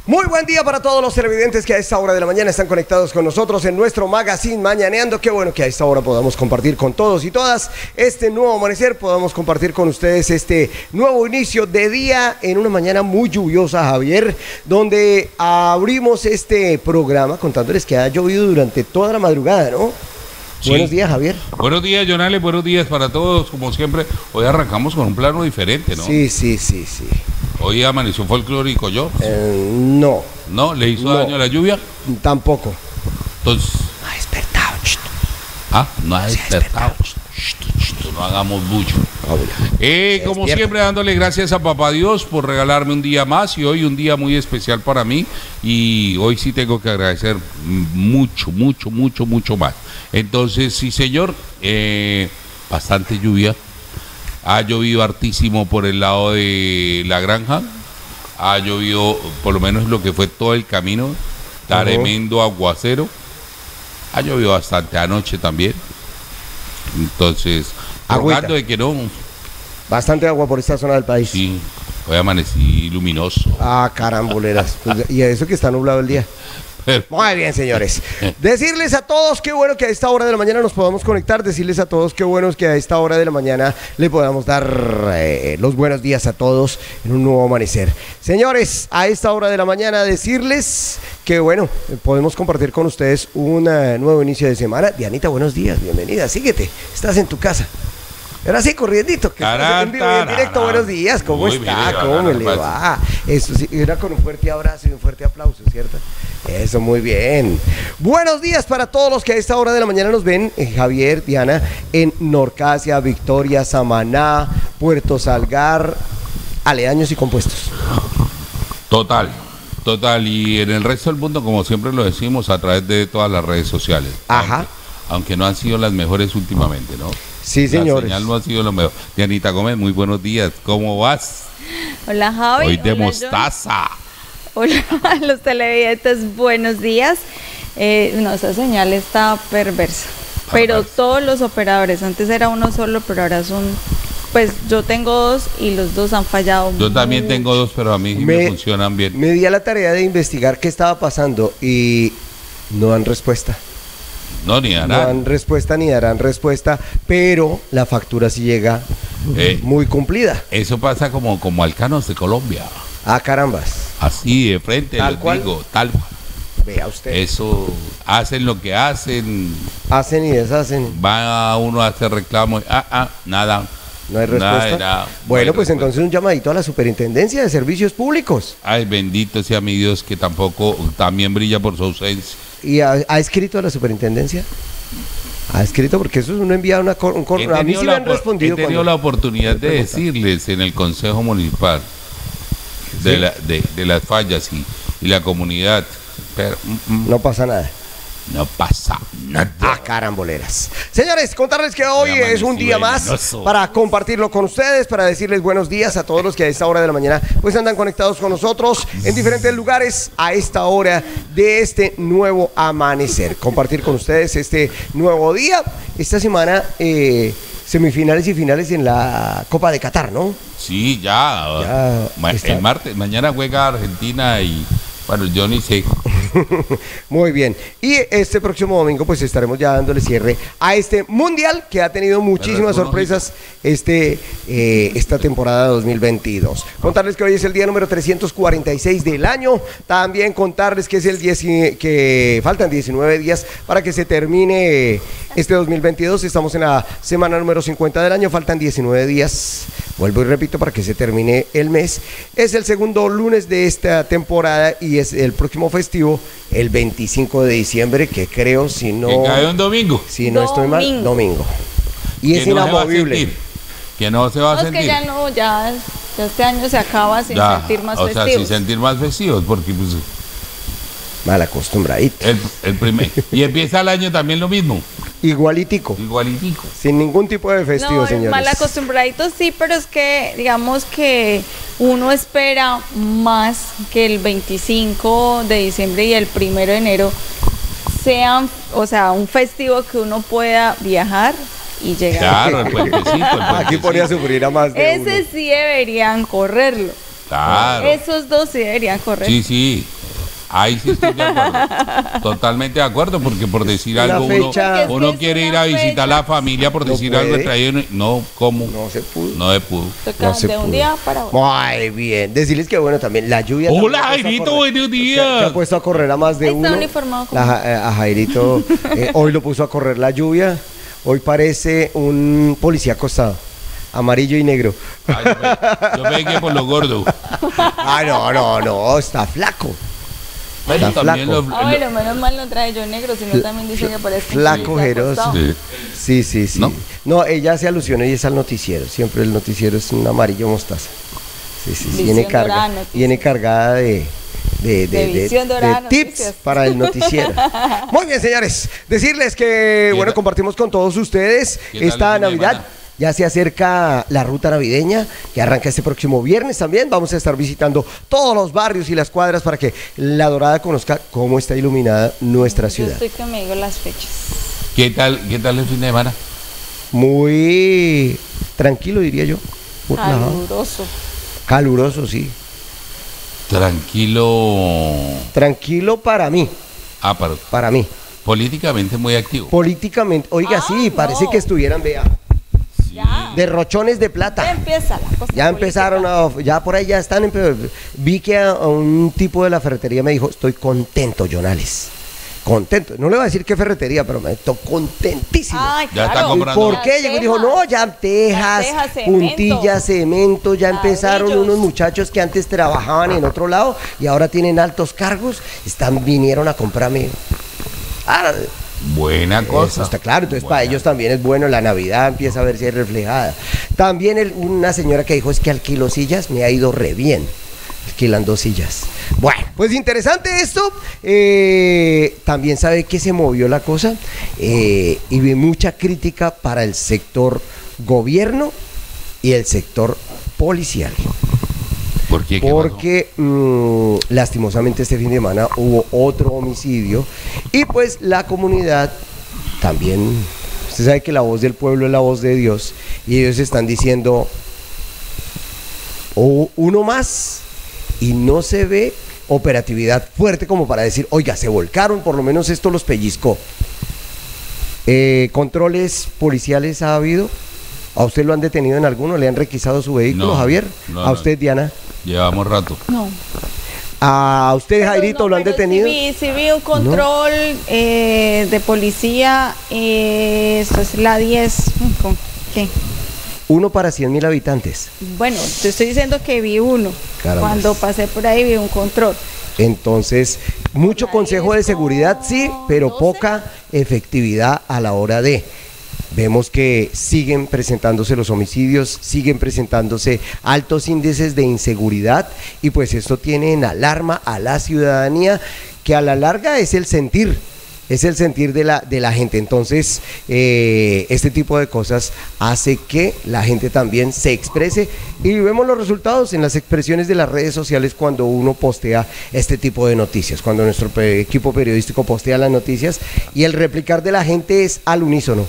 Muy buen día para todos los televidentes que a esta hora de la mañana están conectados con nosotros en nuestro magazine Mañaneando. Qué bueno que a esta hora podamos compartir con todos y todas este nuevo amanecer, podamos compartir con ustedes este nuevo inicio de día en una mañana muy lluviosa, Javier, donde abrimos este programa contándoles que ha llovido durante toda la madrugada, ¿no? Sí. Buenos días, Javier. Buenos días, Jonale, buenos días para todos, como siempre. Hoy arrancamos con un plano diferente, ¿no? Sí. Hoy amaneció folclórico yo. No. ¿No? ¿Le hizo daño a la lluvia? Tampoco. Entonces. No ha despertado. No ha despertado. No hagamos mucho. Como siempre, dándole gracias a Papá Dios por regalarme un día más y hoy un día muy especial para mí. Y hoy sí tengo que agradecer mucho más. Entonces, sí, señor, bastante lluvia. Ha llovido hartísimo por el lado de la granja. Ha llovido, por lo menos lo que fue todo el camino. Tremendo aguacero. Ha llovido bastante anoche también. Entonces, rogando de que no. Bastante agua por esta zona del país. Sí, hoy amanecí luminoso. Caramboleras. Y eso que está nublado el día. Muy bien, señores. Decirles a todos qué bueno que a esta hora de la mañana nos podamos conectar. Decirles a todos qué bueno es que a esta hora de la mañana le podamos dar los buenos días a todos en un nuevo amanecer. Señores, a esta hora de la mañana decirles que bueno, podemos compartir con ustedes un nuevo inicio de semana. Dianita, buenos días, bienvenida. Síguete, estás en tu casa. Era así, corriendito, que en vivo y en directo. Buenos días, ¿cómo está? ¿Cómo me le va? Eso sí, era con un fuerte abrazo y un fuerte aplauso, ¿cierto? Eso, muy bien. Buenos días para todos los que a esta hora de la mañana nos ven, Javier, Diana, en Norcasia, Victoria, Samaná, Puerto Salgar, aledaños y compuestos. Total, y en el resto del mundo, como siempre lo decimos, a través de todas las redes sociales. Ajá. Aunque no han sido las mejores últimamente, ¿no? Sí, señores. La señal no ha sido lo mejor. Dianita Gómez, muy buenos días. ¿Cómo vas? Hola, Javi. Hoy de mostaza. Hola, los televidentes, buenos días. No, esa señal está perversa. Pero todos los operadores, antes era uno solo, pero ahora son... Pues yo tengo dos y los dos han fallado. Yo también tengo dos, pero a mí me funcionan bien. Me di a la tarea de investigar qué estaba pasando y no dan respuesta. No, ni darán. No dan respuesta ni darán respuesta, pero la factura sí llega muy cumplida. Eso pasa como Alcanos de Colombia. Carambas. Así de frente, les digo, tal cual. Vea usted. Eso, hacen lo que hacen. Hacen y deshacen. Va uno a hacer reclamo y nada. No hay respuesta. Nada, bueno, pues entonces un llamadito a la Superintendencia de Servicios Públicos. Ay, bendito sea mi Dios, que también brilla por su ausencia. ¿Y ha escrito a la Superintendencia? Ha escrito, porque eso es uno envía un correo. A mí sí me han respondido. He tenido la oportunidad de decirles en el Consejo Municipal de las fallas y la comunidad, pero no pasa nada. No pasa nada. Caramboleras. Señores, contarles que hoy es un día más para compartirlo con ustedes, para decirles buenos días a todos los que a esta hora de la mañana pues andan conectados con nosotros en diferentes lugares a esta hora de este nuevo amanecer. Compartir con ustedes este nuevo día. Esta semana semifinales y finales en la Copa de Qatar, ¿no? Sí, ya el martes, mañana juega Argentina y bueno, yo ni sé. Muy bien. Y este próximo domingo pues estaremos ya dándole cierre a este mundial que ha tenido muchísimas sorpresas esta temporada 2022. Contarles que hoy es el día número 346 del año. También contarles que es que faltan 19 días para que se termine este 2022. Estamos en la semana número 50 del año. Faltan 19 días. Vuelvo y repito, para que se termine el mes. Es el segundo lunes de esta temporada y es el próximo festivo, el 25 de diciembre, que creo, si no... Que cae un domingo. Si no estoy mal, domingo. Y es inamovible. Que no se va a sentir. Es que ya este año se acaba sin sentir más festivos. O sea, sin sentir más festivos, porque pues... Mal acostumbradito. El primer. Y empieza el año también lo mismo. Igualitico. Sin ningún tipo de festivo, señores. Mal acostumbraditos sí, pero es que digamos que uno espera más que el 25 de diciembre y el 1 de enero sean, o sea, un festivo que uno pueda viajar y llegar. Claro, el puentecito. Aquí ponía a sufrir a más de ese uno. Sí deberían correrlo. Claro. Esos dos sí deberían correr. Sí, sí. Ahí sí estoy de acuerdo. Totalmente de acuerdo, porque por decir Una algo, fecha- uno Es quiere una ir a visitar fecha. a la familia por No decir algo puede. traído. No, ¿cómo? No se pudo. No se pudo. Toca No se de un pudo. día para otro. Muy bien. Decirles que bueno, también la lluvia. Hola, también ha puesto a Jairito, correr. buenos Que días. ha puesto a correr a más de Está uno. uniformado como- A Jairito hoy lo puso a correr la lluvia. Hoy parece un policía acostado. Amarillo y negro. Ay, yo pensé que por lo gordo. Ah, no, está flaco. Bueno, Está también flaco. Ah, bueno, menos mal no trae yo negro, sino también dice que parece Flaco, que jeroso. Sí. Sí. ¿No? No, ella hace alusión y es al noticiero. Siempre el noticiero es un amarillo mostaza. Sí. Visión Viene, dorada, noticias. viene cargada de Visión dorada, de tips noticias. para el noticiero. Muy bien, señores. Decirles que, bueno, compartimos con todos ustedes ¿Qué tal esta el fin de Navidad. semana? Ya se acerca la ruta navideña que arranca este próximo viernes también. Vamos a estar visitando todos los barrios y las cuadras para que La Dorada conozca cómo está iluminada nuestra Yo ciudad. estoy que me digo las fechas. ¿Qué tal el fin de semana? Muy tranquilo, diría yo. Muy relajado. Caluroso. Caluroso, sí. Tranquilo. Tranquilo para mí, para mí. Políticamente muy activo. Políticamente, oiga, Ah, sí, parece no. que estuvieran, vea, Ya. derrochones de Ya plata. empieza la cosa. Ya empezaron ya por ahí ya están. Vi que a un tipo de la ferretería me dijo, estoy contento, Jonales. Contento. No le voy a decir qué ferretería, pero me estoy contentísimo. Ay, Ya está claro. comprando. ¿Por qué? Llegó y dijo, no, ya tejas, tejas, cemento. puntillas, cemento, ya empezaron Ladrillos. unos muchachos que antes trabajaban en otro lado y ahora tienen altos cargos, vinieron a comprarme. Ah, Buena eso cosa. está claro, entonces Buena. para ellos también es bueno, la Navidad empieza a verse ahí reflejada. También una señora que dijo, es que alquilo sillas, me ha ido re bien, alquilando sillas. Bueno, pues interesante esto. También sabe que se movió la cosa y vi mucha crítica para el sector gobierno y el sector policial. ¿Por qué? ¿Qué Porque lastimosamente este fin de semana hubo otro homicidio y pues la comunidad también, usted sabe que la voz del pueblo es la voz de Dios y ellos están diciendo uno más y no se ve operatividad fuerte como para decir, oiga, se volcaron, por lo menos esto los pellizcó. ¿Controles policiales ha habido? ¿A usted lo han detenido en alguno? ¿Le han requisado su vehículo, No, Javier? no, ¿A no. usted, Diana? Llevamos rato. No. ¿A usted, Pero Jairito, no, lo han pero detenido? Sí vi un control de policía. Esto es la 10. ¿Con qué? Uno para 100.000 habitantes. Bueno, te estoy diciendo que vi uno. Caramba. Cuando pasé por ahí vi un control. Entonces, mucho Ahí consejo de es seguridad, como sí, pero 12. poca efectividad a la hora de. Vemos que siguen presentándose los homicidios, siguen presentándose altos índices de inseguridad y pues esto tiene en alarma a la ciudadanía, que a la larga es el sentir de la gente. Entonces, este tipo de cosas hace que la gente también se exprese y vemos los resultados en las expresiones de las redes sociales cuando uno postea este tipo de noticias, cuando nuestro equipo periodístico postea las noticias y el replicar de la gente es al unísono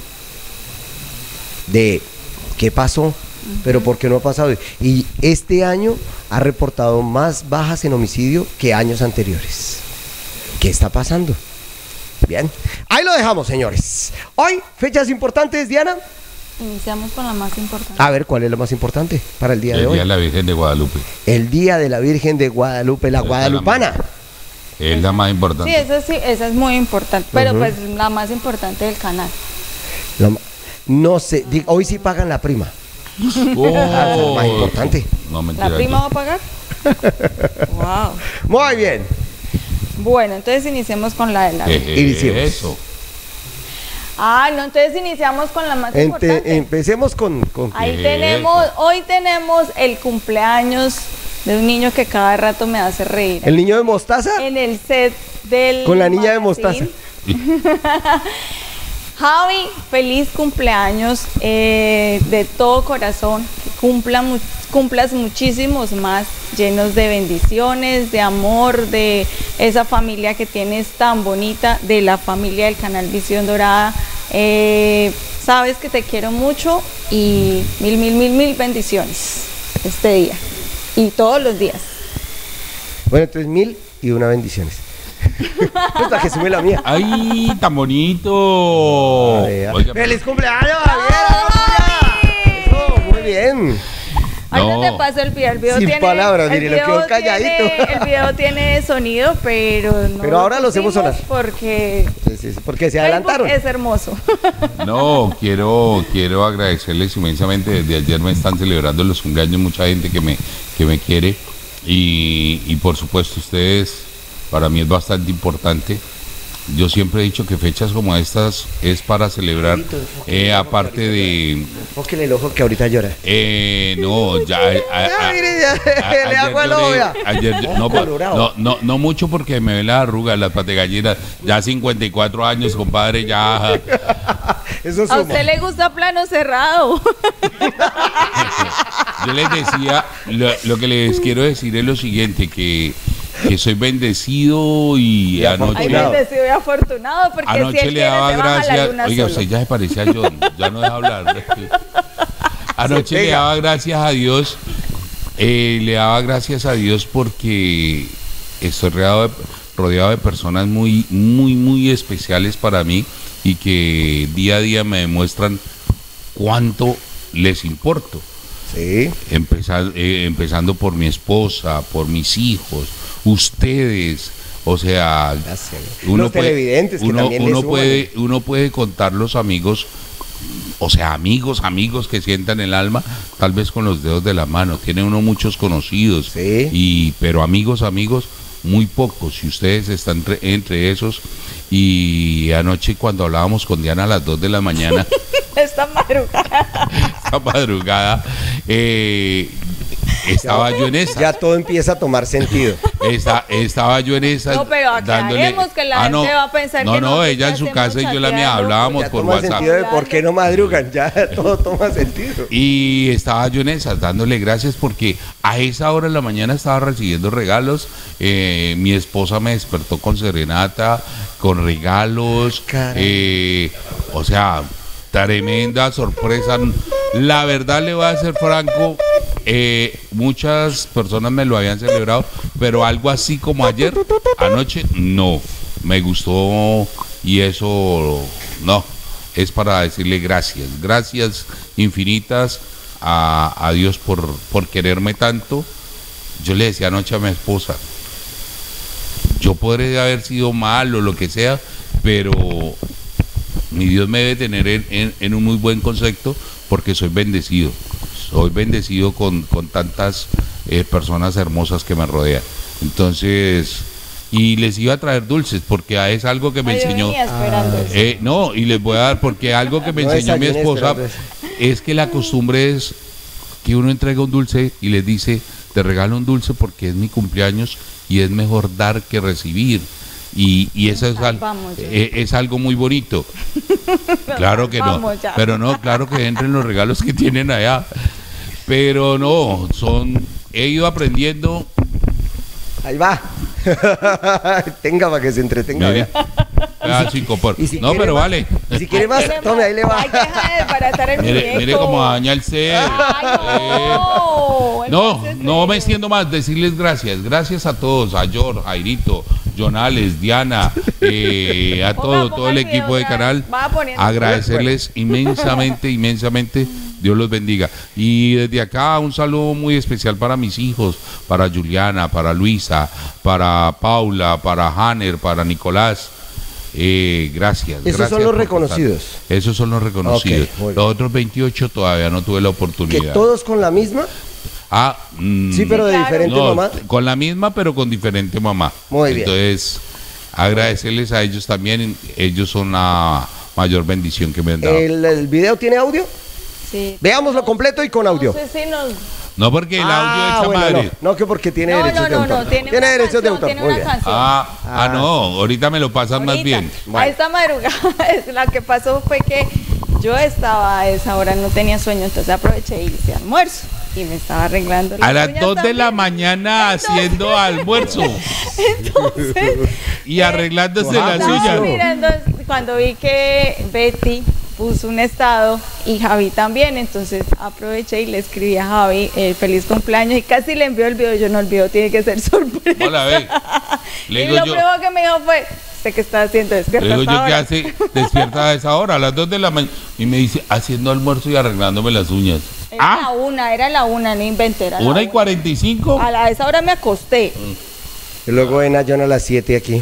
de qué pasó, pero por qué no ha pasado. Y este año ha reportado más bajas en homicidio que años anteriores. ¿Qué está pasando? Bien, ahí lo dejamos, señores. Hoy, fechas importantes, Diana. Iniciamos con la más importante. A ver, ¿cuál es lo más importante para el día de El hoy? Día de la Virgen de Guadalupe. El Día de la Virgen de Guadalupe, la Esa es la guadalupana. Es la más importante. Sí, esa es muy importante. Pero Ujú. pues la más importante del canal. No sé, hoy sí pagan la prima. Ah, eso es más importante. No, mentira. ¿La prima va a pagar? Wow. Muy bien. Bueno, entonces iniciemos con la de la. Iniciemos. Eso. Ah, no, entonces iniciamos con la más importante. Empecemos con Ahí ¿Qué? tenemos, hoy tenemos el cumpleaños de un niño que cada rato me hace reír. el niño de mostaza. En el set del Con la niña de magazine. mostaza. Javi, feliz cumpleaños de todo corazón. Que cumplas muchísimos más, llenos de bendiciones, de amor, de esa familia que tienes tan bonita, de la familia del canal Visión Dorada. Sabes que te quiero mucho y mil bendiciones este día. y todos los días. Bueno, entonces 1001 bendiciones. Hasta que sube la mía. ¡Ay, tan bonito! Oiga, ¡feliz cumpleaños, Javier! Eso, muy bien. Ahorita te paso el video. El video sin tiene, palabras, mire, lo quedó calladito. El video tiene sonido, pero no. Pero ahora lo hacemos sonar. Porque. Sí, porque se adelantaron. Es hermoso. No, quiero agradecerles inmensamente. Desde ayer me están celebrando los cumpleaños, mucha gente que me quiere. Y por supuesto, ustedes, para mí es bastante importante. Yo siempre he dicho que fechas como estas es para celebrar, aparte de... Enfóquele el ojo que ahorita llora. No, ya... Le hago el ojo, ya. No mucho porque me ven las arrugas, las patas de gallina. Ya 54 años, compadre, ya... Eso a usted le gusta plano cerrado. Yo les decía, lo que les quiero decir es lo siguiente, que soy bendecido y anoche... Ay, bendecido y afortunado, porque anoche si él le daba gracias. Oiga, solo. usted ya se parecía a John, ya no deja hablar. Anoche le daba gracias a Dios, porque estoy rodeado de personas muy, muy, muy especiales para mí y que día a día me demuestran cuánto les importo. Sí. Empezando por mi esposa, por mis hijos, ustedes, o sea, los televidentes que también uno puede contar los amigos, o sea, amigos que sientan el alma, tal vez con los dedos de la mano. Tiene uno muchos conocidos, sí. Pero amigos, muy pocos, y ustedes están entre esos. Y anoche cuando hablábamos con Diana a las 2 de la mañana, esta madrugada, estaba yo en esa. Ya todo empieza a tomar sentido. Estaba yo en esa. No, pero aclaremos que la gente va a pensar que no, ella en su casa y yo la mía hablábamos ya por toma WhatsApp. Sentido de por qué no madrugan, ya todo toma sentido. Y estaba yo en esas, dándole gracias porque a esa hora de la mañana estaba recibiendo regalos. Mi esposa me despertó con serenata, con regalos. O sea, tremenda sorpresa. La verdad, le voy a ser franco, muchas personas me lo habían celebrado, pero algo así como ayer, anoche, no, me gustó. Y eso, no, es para decirle gracias infinitas a Dios por quererme tanto. Yo le decía anoche a mi esposa, yo podré haber sido mal o lo que sea, pero mi Dios me debe tener en un muy buen concepto, porque soy bendecido con tantas personas hermosas que me rodean. Entonces, y les iba a traer dulces, porque es algo que me enseñó. No, y les voy a dar, porque algo que me enseñó mi esposa es que la costumbre es que uno entrega un dulce y les dice, te regalo un dulce porque es mi cumpleaños y es mejor dar que recibir. Y eso es algo muy bonito. Claro que no, pero no, claro que entren los regalos que tienen allá. Pero no, he ido aprendiendo. Ahí va. Tenga para que se entretenga. No, pero más, vale. Y si quiere más, tome, ahí le va. Hay que dejar de desbaratar el mire cómo daña el ser. No me extiendo más. Decirles gracias a todos, a George, Jairito, Jonales, Diana, a todo el equipo de canal. Agradecerles inmensamente. Dios los bendiga. Y desde acá un saludo muy especial para mis hijos, para Juliana, para Luisa, para Paula, para Hanner, para Nicolás. Gracias. Esos son los reconocidos. Esos son los reconocidos. Okay, los otros 28 todavía no tuve la oportunidad. ¿Que todos con la misma? Sí, pero de diferente mamá. Con la misma, pero con diferente mamá. Muy bien. Entonces, agradecerles a ellos también. Ellos son la mayor bendición que me han dado. ¿El video tiene audio? Sí. Veámoslo completo y con audio. No sé si nos... No, porque el audio de esa madre. No, que porque tiene derechos de autor. Tiene derechos de autor. Tiene una canción. No, ahorita me lo pasan más bien. Bueno. A esta madrugada, la que pasó fue que yo estaba a esa hora, no tenía sueño, entonces aproveché y hice almuerzo. Y me estaba arreglando a las 2 de la mañana haciendo almuerzo. Entonces. Y arreglándose las uñas. Mirando, cuando vi que Betty puso un estado y Javi también, entonces aproveché y le escribí a Javi feliz cumpleaños y casi le envió el video. Yo no olvido, tiene que ser sorpresa. Hola, ve. Y lo primero que me dijo fue, ¿usted qué está haciendo? Despierta. Le digo yo, ¿qué hace despierta a esa hora? A las 2 de la mañana. Y me dice, haciendo almuerzo y arreglándome las uñas. Era la una, no inventé. 1:45. A esa hora me acosté. Y luego ven a John a las 7 aquí.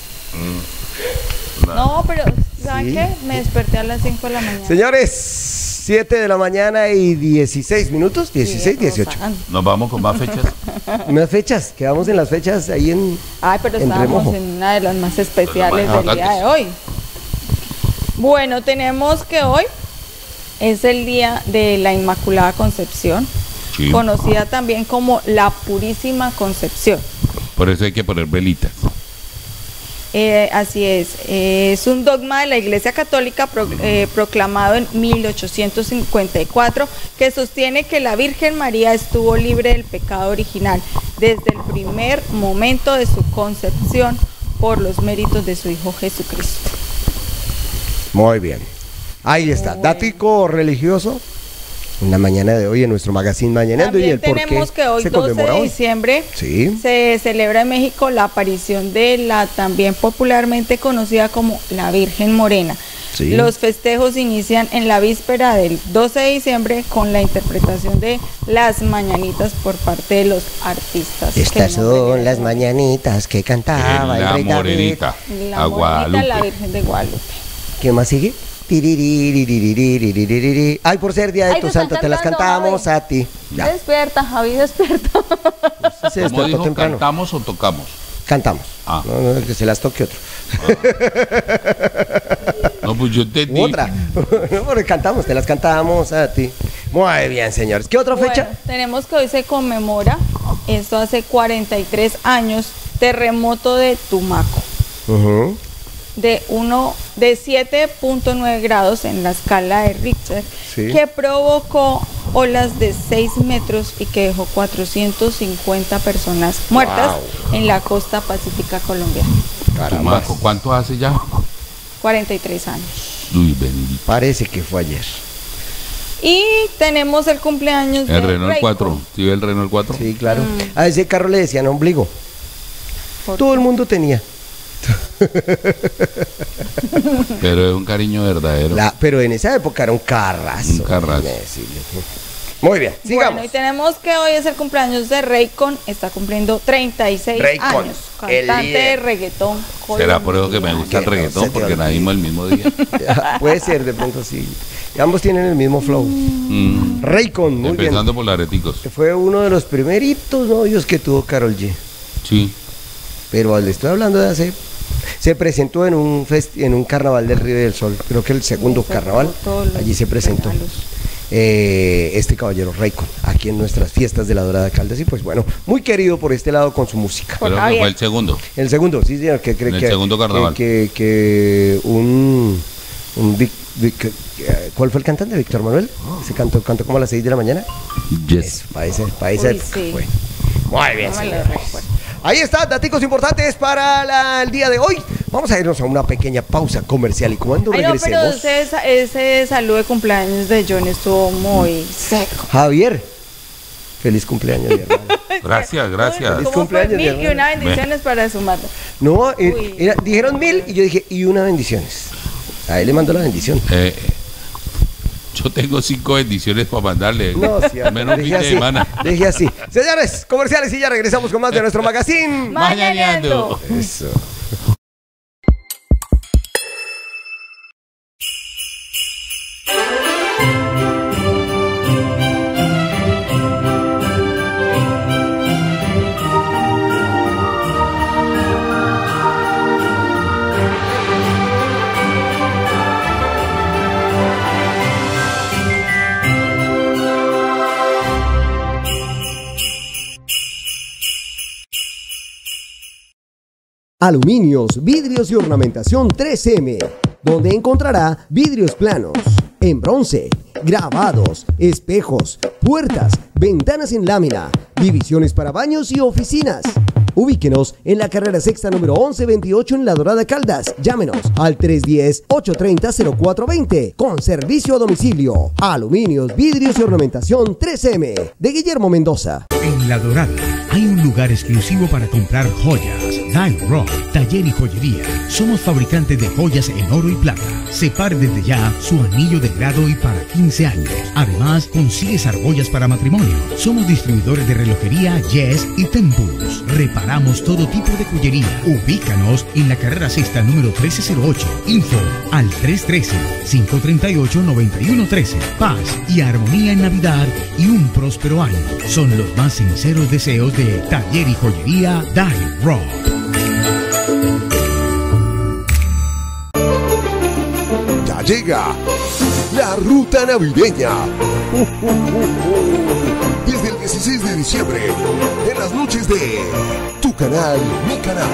No, pero ¿saben qué? Me desperté a las 5 de la mañana. Señores, 7 de la mañana y 16 minutos, 16, 18. Nos vamos con más fechas. Unas fechas, quedamos en las fechas ahí en. Ay, pero estábamos remojo. en una de las más especiales del día de hoy. Bueno, tenemos que hoy es el día de la Inmaculada Concepción, sí, conocida también como la Purísima Concepción. Por eso hay que poner velitas. Así es un dogma de la Iglesia Católica proclamado en 1854 que sostiene que la Virgen María estuvo libre del pecado original desde el primer momento de su concepción por los méritos de su Hijo Jesucristo. Muy bien, ahí está, dático religioso en la mañana de hoy en nuestro magazine Mañaneando. También y el tenemos que hoy 12 de diciembre se celebra en México la aparición de la también popularmente conocida como la Virgen Morena. Sí. Los festejos inician en la víspera del 12 de diciembre con la interpretación de las mañanitas por parte de los artistas. Estas son las mañanitas que cantaba el rey Morenita, David. La Morenita, la Virgen de Guadalupe. ¿Qué más sigue? Ay, por ser día de tu santo, te las cantamos a ti. Ya. Despierta, Javi, despierta. Se despertó temprano. ¿Cantamos o tocamos? Cantamos. No, que se las toque otro. No, pues yo entendí. Otra. No, porque cantamos, te las cantamos a ti. Muy bien, señores. ¿Qué otra fecha? Tenemos que hoy se conmemora, esto hace 43 años, terremoto de Tumaco. De 7.9 grados en la escala de Richter, sí, que provocó olas de 6 metros y que dejó 450 personas muertas en la costa pacífica colombiana. Caramba. ¿Cuánto hace ya? 43 años. Uy, bendito. Parece que fue ayer. Y tenemos el cumpleaños de Renault 4. ¿Sí ve el Renault 4? Sí, claro. A ese carro le decían ombligo. Todo el mundo tenía. Pero es un cariño verdadero. Pero en esa época era un carrazo. Un carrazo. Muy bien, sigamos. Bueno, y tenemos que hoy es el cumpleaños de Raycon, está cumpliendo 36 años. Cantante de reggaetón. Será por eso que me gusta el reggaetón, porque nacimos el mismo día. Puede ser, de pronto sí. Y ambos tienen el mismo flow. Raycon, muy bien. Empezando por Lareticos. Fue uno de los primeritos novios que tuvo Karol G. Sí. Pero le estoy hablando de hace. Se presentó en un carnaval del Río del Sol, creo que el segundo carnaval, allí se presentó este caballero Raycon, aquí en nuestras fiestas de la Dorada Caldas, y pues bueno, muy querido por este lado con su música. Creo que fue el segundo. El segundo, sí señor, que cree que el segundo carnaval. ¿Cuál fue el cantante? ¿Víctor Manuel? Se cantó como a las 6 de la mañana. Yes. Para esa época. Sí. Bueno, muy bien, señor. Ahí está, datos importantes para el día de hoy. Vamos a irnos a una pequeña pausa comercial y cuando regresemos. Pero ese saludo de cumpleaños de John estuvo muy seco. Javier, feliz cumpleaños, mi hermano. Gracias. Feliz cumpleaños, mi hermano. Y una bendiciones para su madre. No, dijeron 1000 y yo dije, y una bendiciones. A él le mando la bendición. Yo tengo 5 bendiciones para mandarle. No, sí, menos fin de semana. Dije así. Señores, comerciales y ya regresamos con más de nuestro magazine Mañaneando. Eso. Aluminios, vidrios y ornamentación 3M, donde encontrará vidrios planos, en bronce, grabados, espejos, puertas, ventanas en lámina, divisiones para baños y oficinas. Ubíquenos en la carrera sexta número 1128 en La Dorada, Caldas. Llámenos al 310-830-0420 con servicio a domicilio. Aluminios, vidrios y ornamentación 3M de Guillermo Mendoza. En La Dorada hay un lugar exclusivo para comprar joyas. Diamond Rock, taller y joyería. Somos fabricantes de joyas en oro y plata. Separe desde ya su anillo de grado y para 15 años. Además, consigues argollas para matrimonio. Somos distribuidores de relojería Yes y Tempus. Reparamos todo tipo de joyería. Ubícanos en la carrera sexta número 1308. Info al 313-538-9113. Paz y armonía en Navidad y un próspero año. Son los más sinceros deseos de taller y joyería Diamond Rock. Ya llega la ruta navideña. Desde el 16 de diciembre, en las noches de Tu Canal, Mi Canal.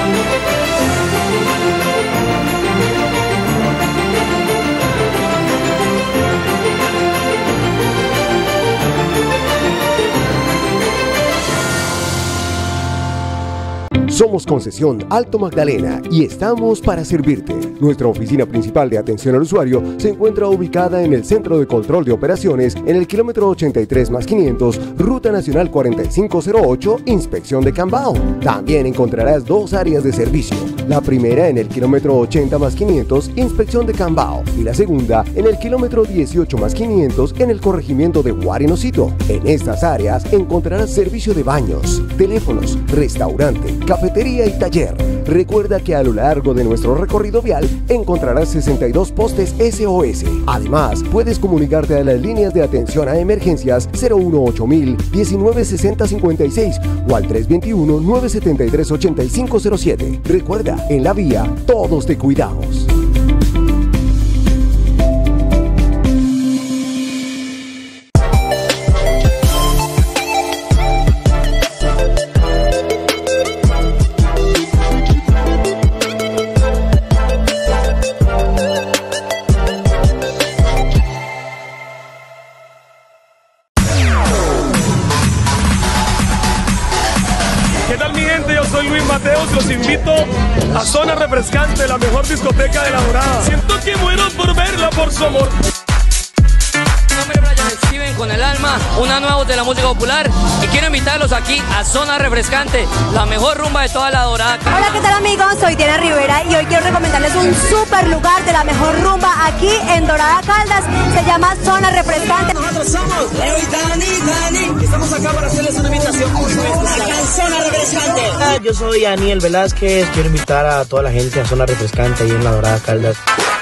Somos Concesión Alto Magdalena y estamos para servirte. Nuestra oficina principal de atención al usuario se encuentra ubicada en el Centro de Control de Operaciones en el kilómetro 83+500, Ruta Nacional 4508, Inspección de Cambao. También encontrarás dos áreas de servicio. La primera en el kilómetro 80+500, Inspección de Cambao, y la segunda en el kilómetro 18+500 en el corregimiento de Guarinocito. En estas áreas encontrarás servicio de baños, teléfonos, restaurante, cafetería y taller. Recuerda que a lo largo de nuestro recorrido vial encontrarás 62 postes SOS. Además, puedes comunicarte a las líneas de atención a emergencias 018.000 196056 o al 321-973-8507. Recuerda, en la vía todos te cuidamos. Los invito a Zona Refrescante, la mejor discoteca de La Dorada. Siento que muero por verla, por su amor. Mi nombre es Brian Steven con el alma, una nueva voz de la música popular, y quiero invitarlos aquí a Zona Refrescante, la mejor rumba de toda La Dorada. Hola, ¿qué tal amigos? Soy Diana Rivera y hoy quiero recomendarles un super lugar de la mejor rumba aquí en Dorada, Caldas. Se llama Zona Refrescante. Nosotros somos Leo y Dani. Estamos acá para hacerles una invitación muy especial. Zona Refrescante. Yo soy Aniel Velázquez, quiero invitar a toda la gente a Zona Refrescante ahí en La Dorada, Caldas.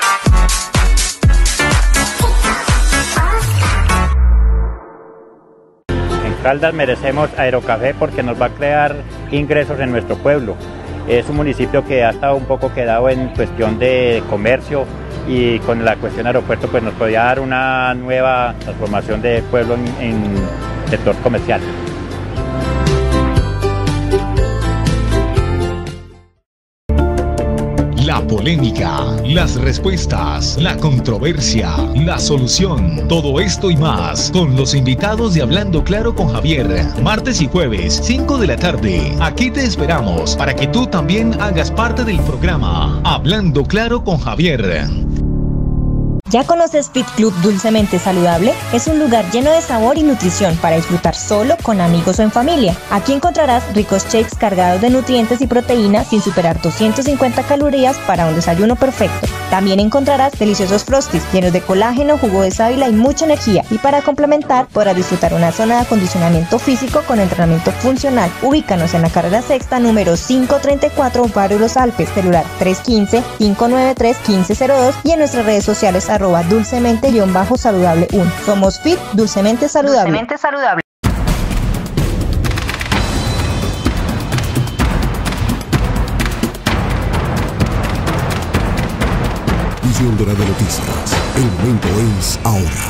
Caldas merecemos Aerocafé porque nos va a crear ingresos en nuestro pueblo. Es un municipio que ha estado un poco quedado en cuestión de comercio y con la cuestión de aeropuerto pues nos podría dar una nueva transformación de pueblo en sector comercial. La polémica, las respuestas, la controversia, la solución, todo esto y más con los invitados de Hablando Claro con Javier, martes y jueves, 5 de la tarde. Aquí te esperamos para que tú también hagas parte del programa Hablando Claro con Javier. ¿Ya conoces Fit Club Dulcemente Saludable? Es un lugar lleno de sabor y nutrición para disfrutar solo, con amigos o en familia. Aquí encontrarás ricos shakes cargados de nutrientes y proteínas sin superar 250 calorías para un desayuno perfecto. También encontrarás deliciosos frosties llenos de colágeno, jugo de sábila y mucha energía. Y para complementar, podrás disfrutar una zona de acondicionamiento físico con entrenamiento funcional. Ubícanos en la carrera sexta número 534, Barrio Los Alpes, celular 315-593-1502 y en nuestras redes sociales @dulcemente-saludable 1. Somos Fit Dulcemente Saludable. Dulcemente Saludable. Visión Dorada Noticias. El momento es ahora.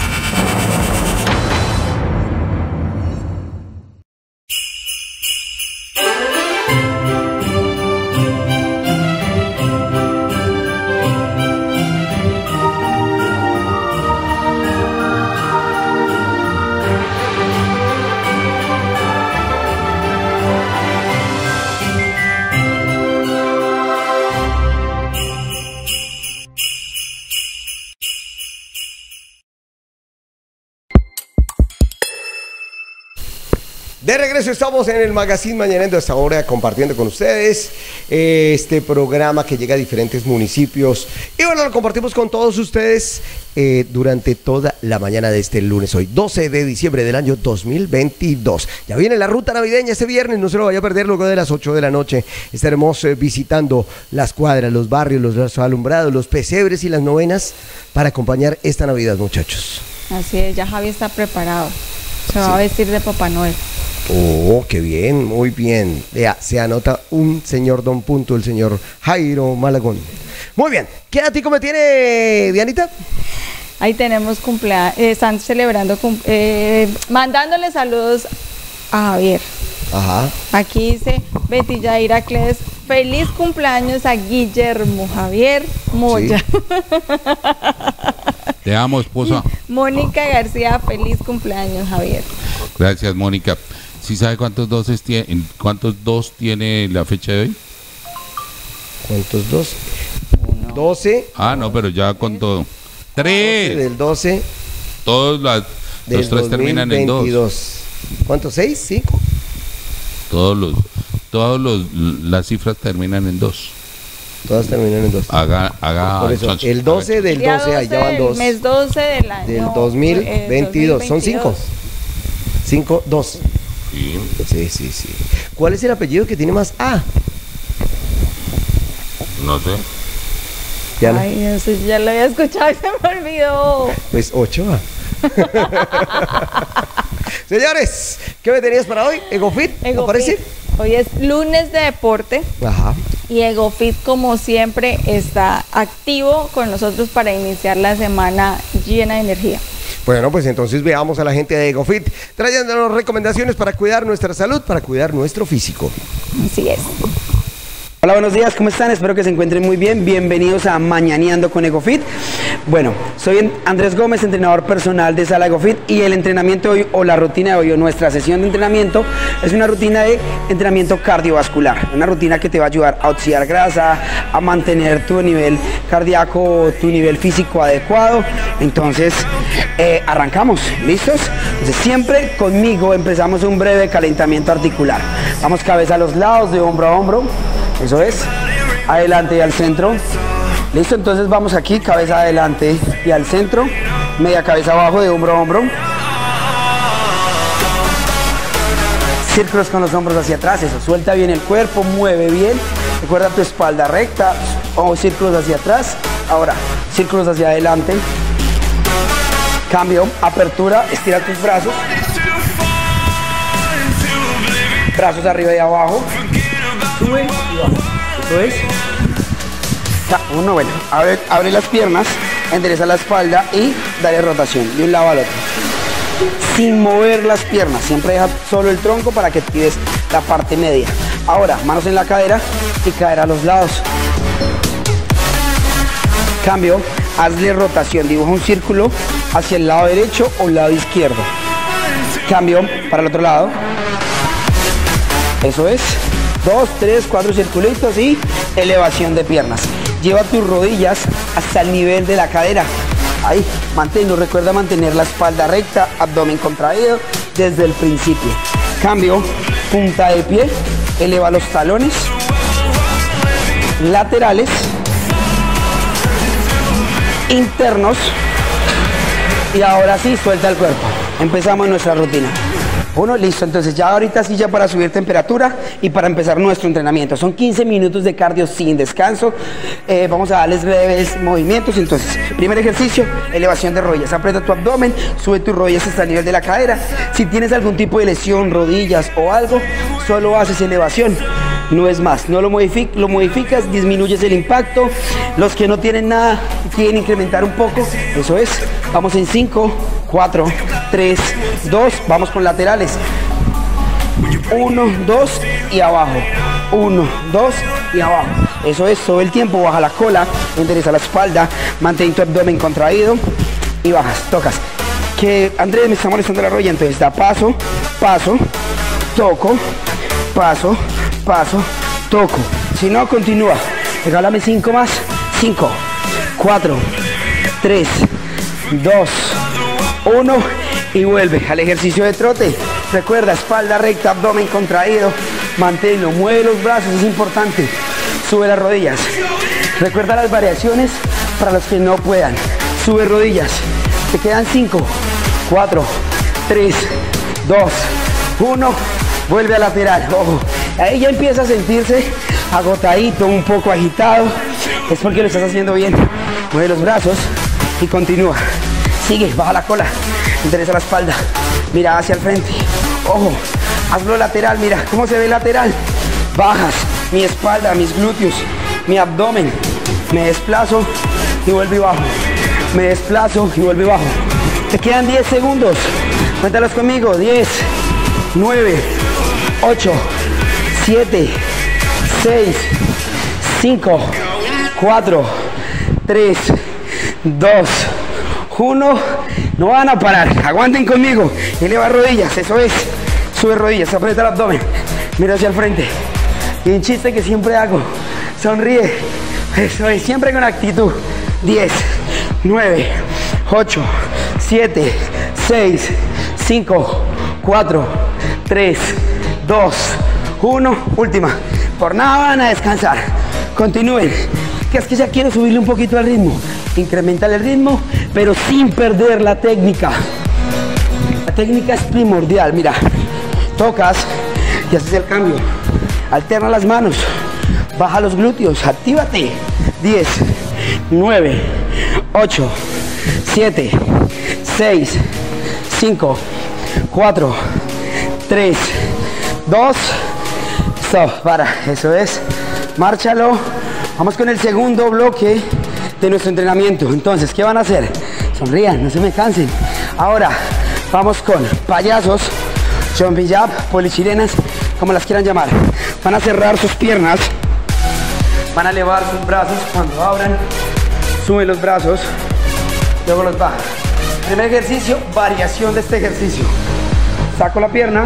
De regreso estamos en el Magazine Mañanero hasta ahora compartiendo con ustedes este programa que llega a diferentes municipios. Y bueno, lo compartimos con todos ustedes durante toda la mañana de este lunes, hoy 12 de diciembre del año 2022. Ya viene la ruta navideña este viernes, no se lo vaya a perder. Luego de las 8 de la noche estaremos visitando las cuadras, los barrios, los alumbrados, los pesebres y las novenas para acompañar esta Navidad, muchachos. Así es, ya Javi está preparado. Se va a vestir de Papá Noel. Oh, qué bien, muy bien. Vea, se anota un señor Don Punto, el señor Jairo Malagón. Muy bien, ¿qué datico me tiene, Dianita? Ahí tenemos cumpleaños, están celebrando, mandándole saludos a Javier. Ajá. Aquí dice Betty Yaira Cles, feliz cumpleaños a Guillermo Javier Moya. Sí. Te amo, esposa. Mónica García, feliz cumpleaños, Javier. Gracias, Mónica. ¿Sí sabe cuántos dos tiene la fecha de hoy? ¿Cuántos dos? 12. Ah, no, pero ya con todo. 3. 12 del 12. Todos los tres terminan en 2. ¿Cuántos? 6, 5. Las cifras terminan en 2. Todas terminan en 2. Haga por eso, el 12 del 12, ahí ya van 2. Mes 12 del año. Del 2022. Son 5. 5, 2. Sí. ¿Cuál es el apellido que tiene más A? No sé. Ay, no sé, ya lo había escuchado y se me olvidó. Pues 8 A. Señores, ¿qué me tenías para hoy? ¿Egofit? ¿Aparece? Hoy es lunes de deporte. Ajá. Y Egofit, como siempre, está activo con nosotros para iniciar la semana llena de energía. Bueno, pues entonces veamos a la gente de Egofit trayéndonos recomendaciones para cuidar nuestra salud, para cuidar nuestro físico. Así es. Hola, buenos días, ¿cómo están? Espero que se encuentren muy bien. Bienvenidos a Mañaneando con Egofit. Bueno, soy Andrés Gómez, entrenador personal de Sala Egofit, y el entrenamiento de hoy, o la rutina de hoy, o nuestra sesión de entrenamiento, es una rutina de entrenamiento cardiovascular. Una rutina que te va a ayudar a oxidar grasa, a mantener tu nivel cardíaco, tu nivel físico adecuado. Entonces, arrancamos, ¿listos? Entonces, siempre conmigo empezamos un breve calentamiento articular. Vamos cabeza a los lados, de hombro a hombro. Eso es, adelante y al centro. Listo, entonces vamos aquí, cabeza adelante y al centro, media cabeza abajo, de hombro a hombro. Círculos con los hombros hacia atrás, eso, suelta bien el cuerpo, mueve bien. Recuerda tu espalda recta, o círculos hacia atrás. Ahora, círculos hacia adelante. Cambio, apertura, estira tus brazos. Brazos arriba y abajo. Sube y baja. Eso es. Uno, bueno, abre las piernas, endereza la espalda y dale rotación de un lado al otro. Sin mover las piernas, siempre deja solo el tronco para que actives la parte media. Ahora, manos en la cadera y cadera a los lados. Cambio, hazle rotación, dibuja un círculo hacia el lado derecho o el lado izquierdo. Cambio para el otro lado. Eso es. 2, 3, 4 circulitos y elevación de piernas. Lleva tus rodillas hasta el nivel de la cadera. Ahí, manténlo. Recuerda mantener la espalda recta, abdomen contraído desde el principio. Cambio, punta de pie, eleva los talones, laterales, internos. Y ahora sí, suelta el cuerpo. Empezamos nuestra rutina. Uno, listo, entonces ya ahorita sí, ya para subir temperatura y para empezar nuestro entrenamiento. Son 15 minutos de cardio sin descanso. Vamos a darles breves movimientos. Entonces, primer ejercicio, elevación de rodillas. Aprieta tu abdomen, sube tus rodillas hasta el nivel de la cadera. Si tienes algún tipo de lesión, rodillas o algo, solo haces elevación. No es más, no lo modificas, disminuyes el impacto. Los que no tienen nada, quieren incrementar un poco, eso es. Vamos en 5, 4, 3, 2, vamos con laterales. 1, 2 y abajo. 1, 2 y abajo. Eso es, todo el tiempo baja la cola, endereza la espalda, mantén tu abdomen contraído y bajas, tocas. Que Andrés me está molestando la rodilla, entonces da paso, paso, toco, paso, paso, toco. Si no, continúa. Regálame 5 más. 5, 4, 3, 2, 1 y vuelve al ejercicio de trote. Recuerda, espalda recta, abdomen contraído. Manténlo, mueve los brazos, es importante. Sube las rodillas. Recuerda las variaciones para los que no puedan. Sube rodillas. Te quedan 5, 4, 3, 2, 1. Vuelve a lateral. Ojo, ahí ya empieza a sentirse agotadito, un poco agitado. Es porque lo estás haciendo bien. Mueve los brazos y continúa. Sigue, baja la cola. Endereza la espalda. Mira hacia el frente. Ojo, hazlo lateral. Mira cómo se ve lateral. Bajas mi espalda, mis glúteos, mi abdomen. Me desplazo y vuelvo y bajo. Me desplazo y vuelvo y bajo. Te quedan 10 segundos. Cuéntalos conmigo. 10, 9, 8, 7, 6, 5, 4, 3, 2, 1. No van a parar. Aguanten conmigo. Eleva rodillas. Eso es. Sube rodillas. Aprieta el abdomen. Mira hacia el frente. Y un chiste que siempre hago. Sonríe. Eso es. Siempre con actitud. 10, 9, 8, 7, 6, 5, 4, 3, 2, 1. Última. Por nada van a descansar. Continúen. Que es que ya quiero subirle un poquito al ritmo. Incrementar el ritmo, pero sin perder la técnica. La técnica es primordial. Mira, tocas y haces el cambio. Alterna las manos. Baja los glúteos. Actívate. 10, 9, 8, 7, 6, 5, 4, 3, 2. Stop. Para. Eso es. Márchalo. Vamos con el segundo bloque de nuestro entrenamiento. Entonces, ¿qué van a hacer? Sonrían, no se me cansen. Ahora, vamos con payasos, jumping jab, polichilenas, como las quieran llamar. Van a cerrar sus piernas. Van a elevar sus brazos cuando abran. Suben los brazos. Luego los bajan. Primer ejercicio, variación de este ejercicio. Saco la pierna.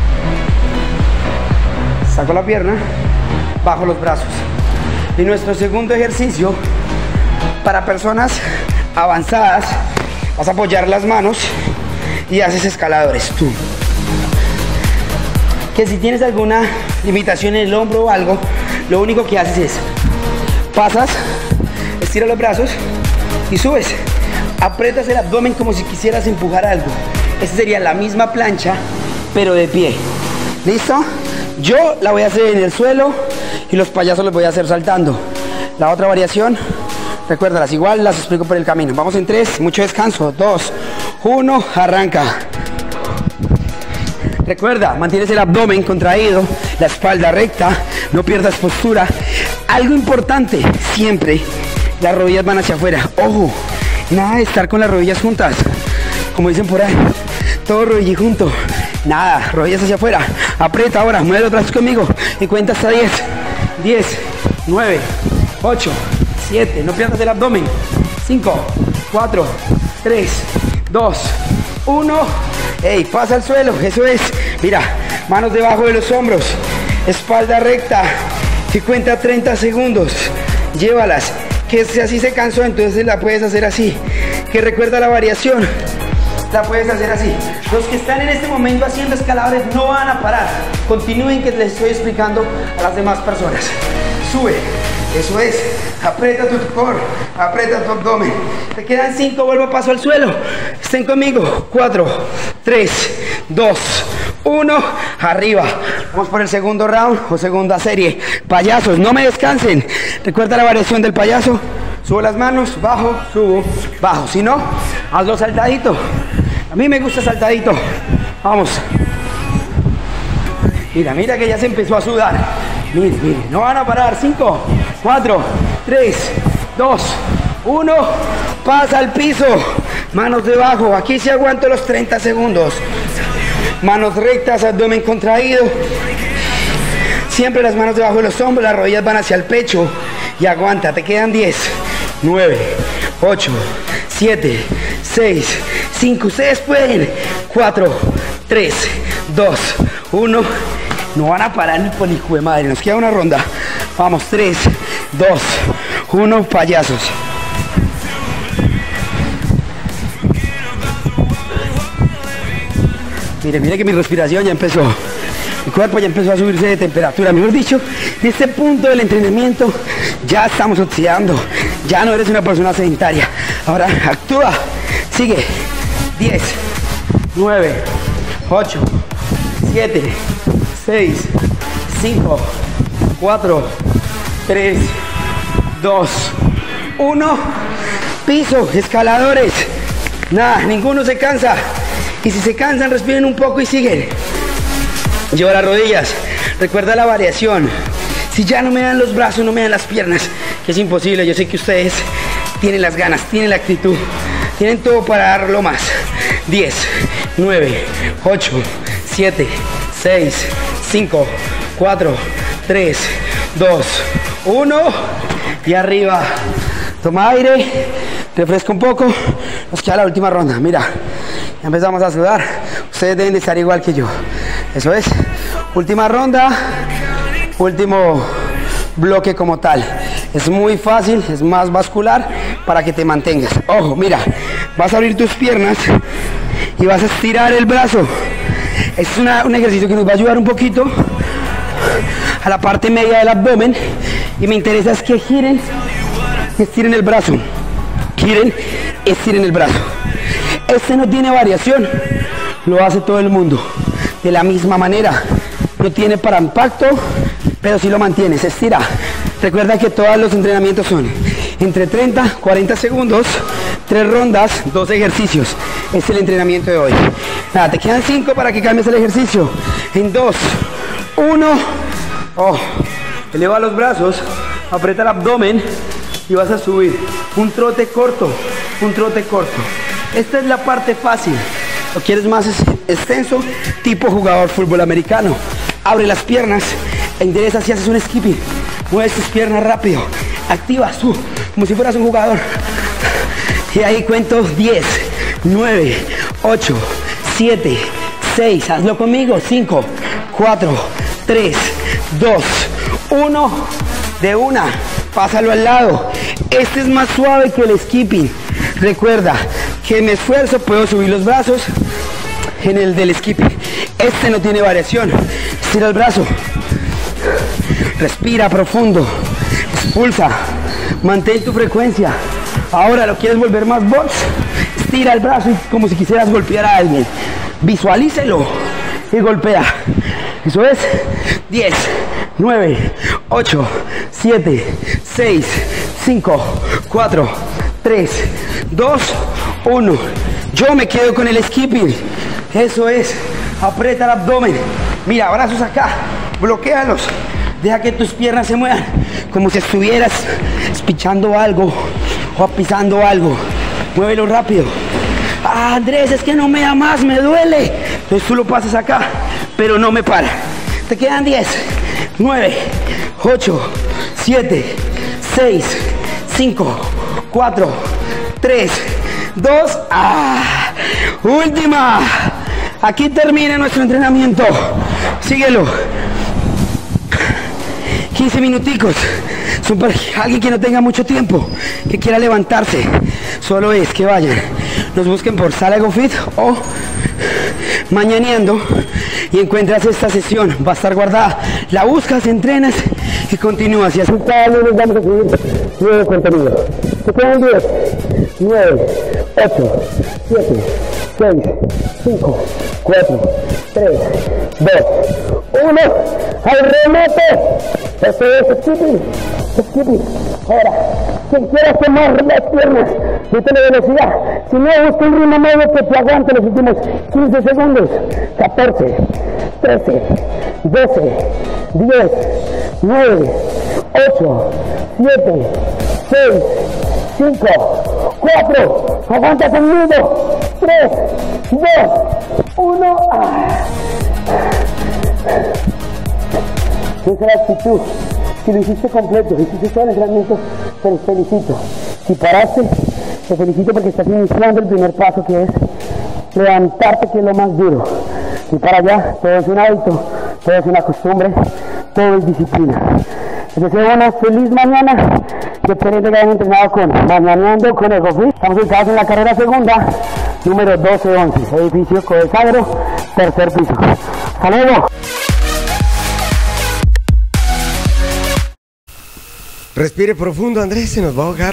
Saco la pierna. Bajo los brazos. Y nuestro segundo ejercicio, para personas avanzadas, vas a apoyar las manos y haces escaladores. Tú. Que si tienes alguna limitación en el hombro o algo, lo único que haces es pasas, estiras los brazos y subes. Aprietas el abdomen como si quisieras empujar algo. Esta sería la misma plancha, pero de pie. ¿Listo? Yo la voy a hacer en el suelo y los payasos los voy a hacer saltando. La otra variación, recuérdalas, igual las explico por el camino. Vamos en 3, mucho descanso. 2, 1, arranca. Recuerda, mantienes el abdomen contraído, la espalda recta, no pierdas postura. Algo importante, siempre las rodillas van hacia afuera. Ojo, nada de estar con las rodillas juntas, como dicen por ahí, todo rodilla junto. Nada, rodillas hacia afuera. Aprieta ahora, mueve los brazos conmigo y cuenta hasta 10. 10, 9, 8, 7, no pierdas el abdomen. 5, 4, 3, 2, 1. Ey, pasa al suelo, eso es. Mira, manos debajo de los hombros, espalda recta. Y cuenta 30 segundos. Llévalas. Que si así se cansó, entonces la puedes hacer así. Que recuerda la variación. La puedes hacer así. Los que están en este momento haciendo escaladores no van a parar. Continúen que les estoy explicando a las demás personas. Sube. Eso es. Aprieta tu core. Aprieta tu abdomen. Te quedan 5. Vuelvo paso al suelo. Estén conmigo. 4, 3, 2, 1. Arriba. Vamos por el segundo round o segunda serie. Payasos, no me descansen. Recuerda la variación del payaso. Subo las manos, bajo, subo, bajo. Si no, hazlo saltadito. A mí me gusta saltadito. Vamos. Mira, mira que ya se empezó a sudar. Mire, mire, no van a parar. 5, 4, 3, 2, 1. Pasa al piso. Manos debajo. Aquí sí aguanto los 30 segundos. Manos rectas, abdomen contraído. Siempre las manos debajo de los hombros, las rodillas van hacia el pecho. Y aguanta, te quedan 10, 9, 8, 7, 6, 5. Ustedes pueden. 4, 3, 2, 1. No van a parar ni por hijo de madre. Nos queda una ronda. Vamos, 3, 2, 1. Payasos. Mire que mi respiración ya empezó. Mi cuerpo ya empezó a subirse de temperatura. Mejor dicho, en este punto del entrenamiento ya estamos oxidando. Ya no eres una persona sedentaria. Ahora actúa. Sigue. 10, 9, 8, 7, 6, 5, 4, 3, 2, 1. Piso, escaladores. Nada, ninguno se cansa. Y si se cansan, respiren un poco y siguen. Lleva las rodillas. Recuerda la variación. Si ya no me dan los brazos, no me dan las piernas, que es imposible. Yo sé que ustedes tienen las ganas, tienen la actitud, tienen todo para darlo más. 10, 9, 8, 7, 6, 5, 4, 3, 2, 1. Y arriba. Toma aire, refresca un poco. Nos queda la última ronda. Mira, ya empezamos a sudar. Ustedes deben de estar igual que yo. Eso es. Última ronda. Último bloque como tal. Es muy fácil, es más vascular para que te mantengas. Ojo, mira, vas a abrir tus piernas y vas a estirar el brazo. Es un ejercicio que nos va a ayudar un poquito a la parte media del abdomen. Y me interesa es que giren y estiren el brazo. Giren, estiren el brazo. Este no tiene variación, lo hace todo el mundo de la misma manera. No tiene para impacto, pero sí lo mantienes. Estira. Recuerda que todos los entrenamientos son entre 30 y 40 segundos, 3 rondas, 2 ejercicios. Es el entrenamiento de hoy. Nada, te quedan 5 para que cambies el ejercicio. En 2, 1. Oh, eleva los brazos, aprieta el abdomen y vas a subir. Un trote corto, un trote corto. Esta es la parte fácil. ¿Lo quieres más extenso? Tipo jugador fútbol americano. Abre las piernas, enderezas y haces un skipping. Mueves tus piernas rápido. Activas tú, como si fueras un jugador. Y ahí cuento 10, 9, 8, 7, 6. Hazlo conmigo. 5, 4, 3, 2, 1. De una. Pásalo al lado. Este es más suave que el skipping. Recuerda que me esfuerzo, puedo subir los brazos en el del skipping. Este no tiene variación. Estira el brazo. Respira profundo. Expulsa. Mantén tu frecuencia. Ahora lo quieres volver más box. Estira el brazo como si quisieras golpear a alguien. Visualícelo y golpea. Eso es. 10, 9, 8, 7, 6, 5, 4, 3, 2, 1. Yo me quedo con el skipping. Eso es. Aprieta el abdomen. Mira, brazos acá. Bloquéalos. Deja que tus piernas se muevan como si estuvieras espichando algo o pisando algo. Muévelo rápido. Ah, Andrés, es que no me da más, me duele. Entonces tú lo pasas acá, pero no me para. Te quedan 10, 9, 8, 7, 6, 5, 4, 3, 2. ¡Ah! Última. Aquí termina nuestro entrenamiento. Síguelo. 15 minuticos. Alguien que no tenga mucho tiempo, que quiera levantarse, solo es que vayan, nos busquen por Sala Ego Fit o Mañaneando y encuentras esta sesión. Va a estar guardada. La buscas, entrenas y continúas. Y así cada lunes vamos a subir nuevo contenido. Se quedan 10, 9, 8, 7, 6, 5, 4, 3, 2, 1. ¡Al remate! Esto es skipping. Skipping. Ahora, quien quiera quemar las piernas, métele velocidad. Si no, busca un ritmo medio que te aguante los últimos 15 segundos. 14, 13, 12, 10, 9, 8, 7, 6, 5, 4. Aguanta conmigo. 3, 2, 1. Esa es la actitud. Si lo hiciste completo, hiciste todo el entrenamiento, te felicito. Si paraste, te felicito porque estás iniciando el primer paso, que es levantarte, que es lo más duro. Y para allá, todo es un hábito, todo es una costumbre, todo es disciplina. Les deseo una feliz mañana. Yo espero que hayan entrenado con Mañaneando con Ego Fit. Estamos ubicados en la carrera segunda, número 1211, edificio Codesagro, tercer piso. Hasta luego. Respire profundo, Andrés, se nos va a ahogar.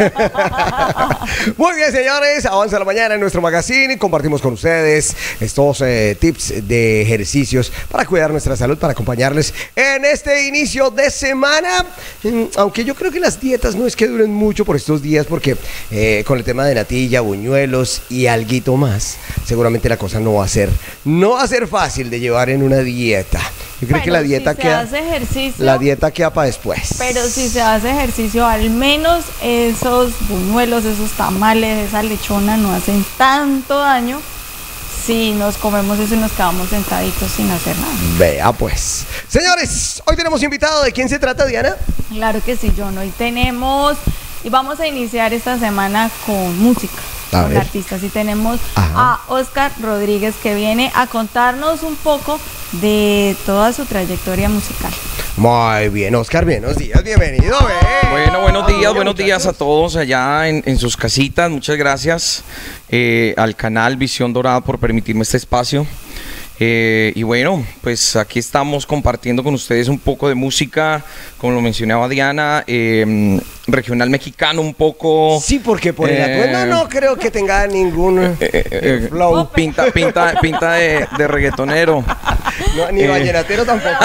Muy bien, señores, avanza la mañana en nuestro magazine y compartimos con ustedes estos tips de ejercicios para cuidar nuestra salud, para acompañarles en este inicio de semana. Aunque yo creo que las dietas no es que duren mucho por estos días, porque con el tema de natilla, buñuelos y alguito más, seguramente la cosa no va a ser fácil de llevar en una dieta. Yo creo que la dieta la dieta queda para después. Pero si se hace ejercicio, al menos esos buñuelos, esos tamales, esa lechona no hacen tanto daño si nos comemos eso y nos quedamos sentaditos sin hacer nada. Vea pues. Señores, hoy tenemos invitado. ¿De quién se trata, Diana? Claro que sí, John. Hoy tenemos y vamos a iniciar esta semana con música. Con artistas, y tenemos a Oscar Rodríguez, que viene a contarnos un poco de toda su trayectoria musical. Muy bien, Oscar, buenos días, bienvenido. Bueno, buenos días a todos allá en sus casitas. Muchas gracias al canal Visión Dorada por permitirme este espacio. Y bueno, pues aquí estamos compartiendo con ustedes un poco de música, como lo mencionaba Diana, regional mexicano un poco. Sí, porque por el atuendo no creo que tenga ningún flow. Pinta de reggaetonero. No, ni vallenatero tampoco.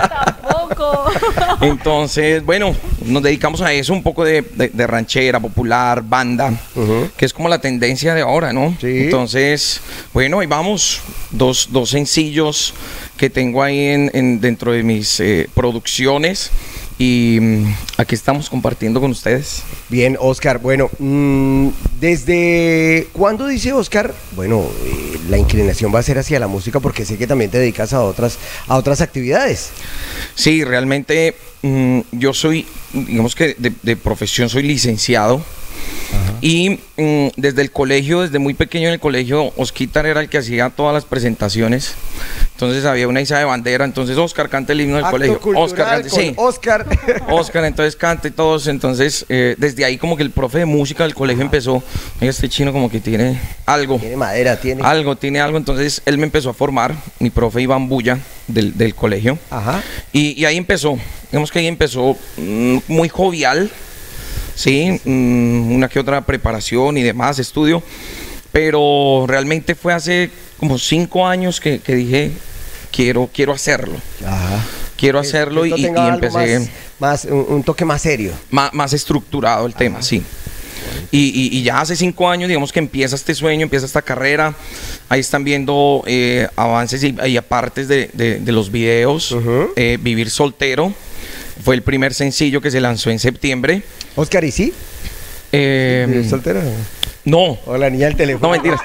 Entonces, bueno, nos dedicamos a eso, un poco de ranchera, popular, banda, que es como la tendencia de ahora, ¿no? Sí. Entonces, bueno, ahí vamos, dos sencillos que tengo ahí dentro de mis producciones. Y aquí estamos compartiendo con ustedes. Bien, Oscar. Bueno, ¿desde cuándo dice Oscar? Bueno, la inclinación va a ser hacia la música, porque sé que también te dedicas a otras actividades. Sí, realmente yo soy, digamos que de profesión soy licenciado. Y desde el colegio, desde muy pequeño en el colegio, Osquitar era el que hacía todas las presentaciones. Entonces había una iza de bandera, entonces Oscar canta el himno del colegio. Oscar canta, sí. Oscar, entonces canta y todos. Entonces desde ahí como que el profe de música del colegio empezó, este chino como que tiene algo. Tiene madera, tiene algo. Entonces él me empezó a formar, mi profe Iván Bulla del colegio. Y ahí empezó, digamos que ahí empezó muy jovial. Sí, una que otra preparación y demás, estudio, pero realmente fue hace como 5 años que dije, quiero hacerlo. Quiero hacerlo y empecé un toque más serio. Más estructurado el tema, sí. Y ya hace 5 años, digamos que empieza este sueño, empieza esta carrera. Ahí están viendo avances y apartes de los videos. Vivir soltero fue el primer sencillo que se lanzó en septiembre. Oscar, ¿y sí? ¿Vivir soltero? No. O la niña del teléfono. No, mentiras.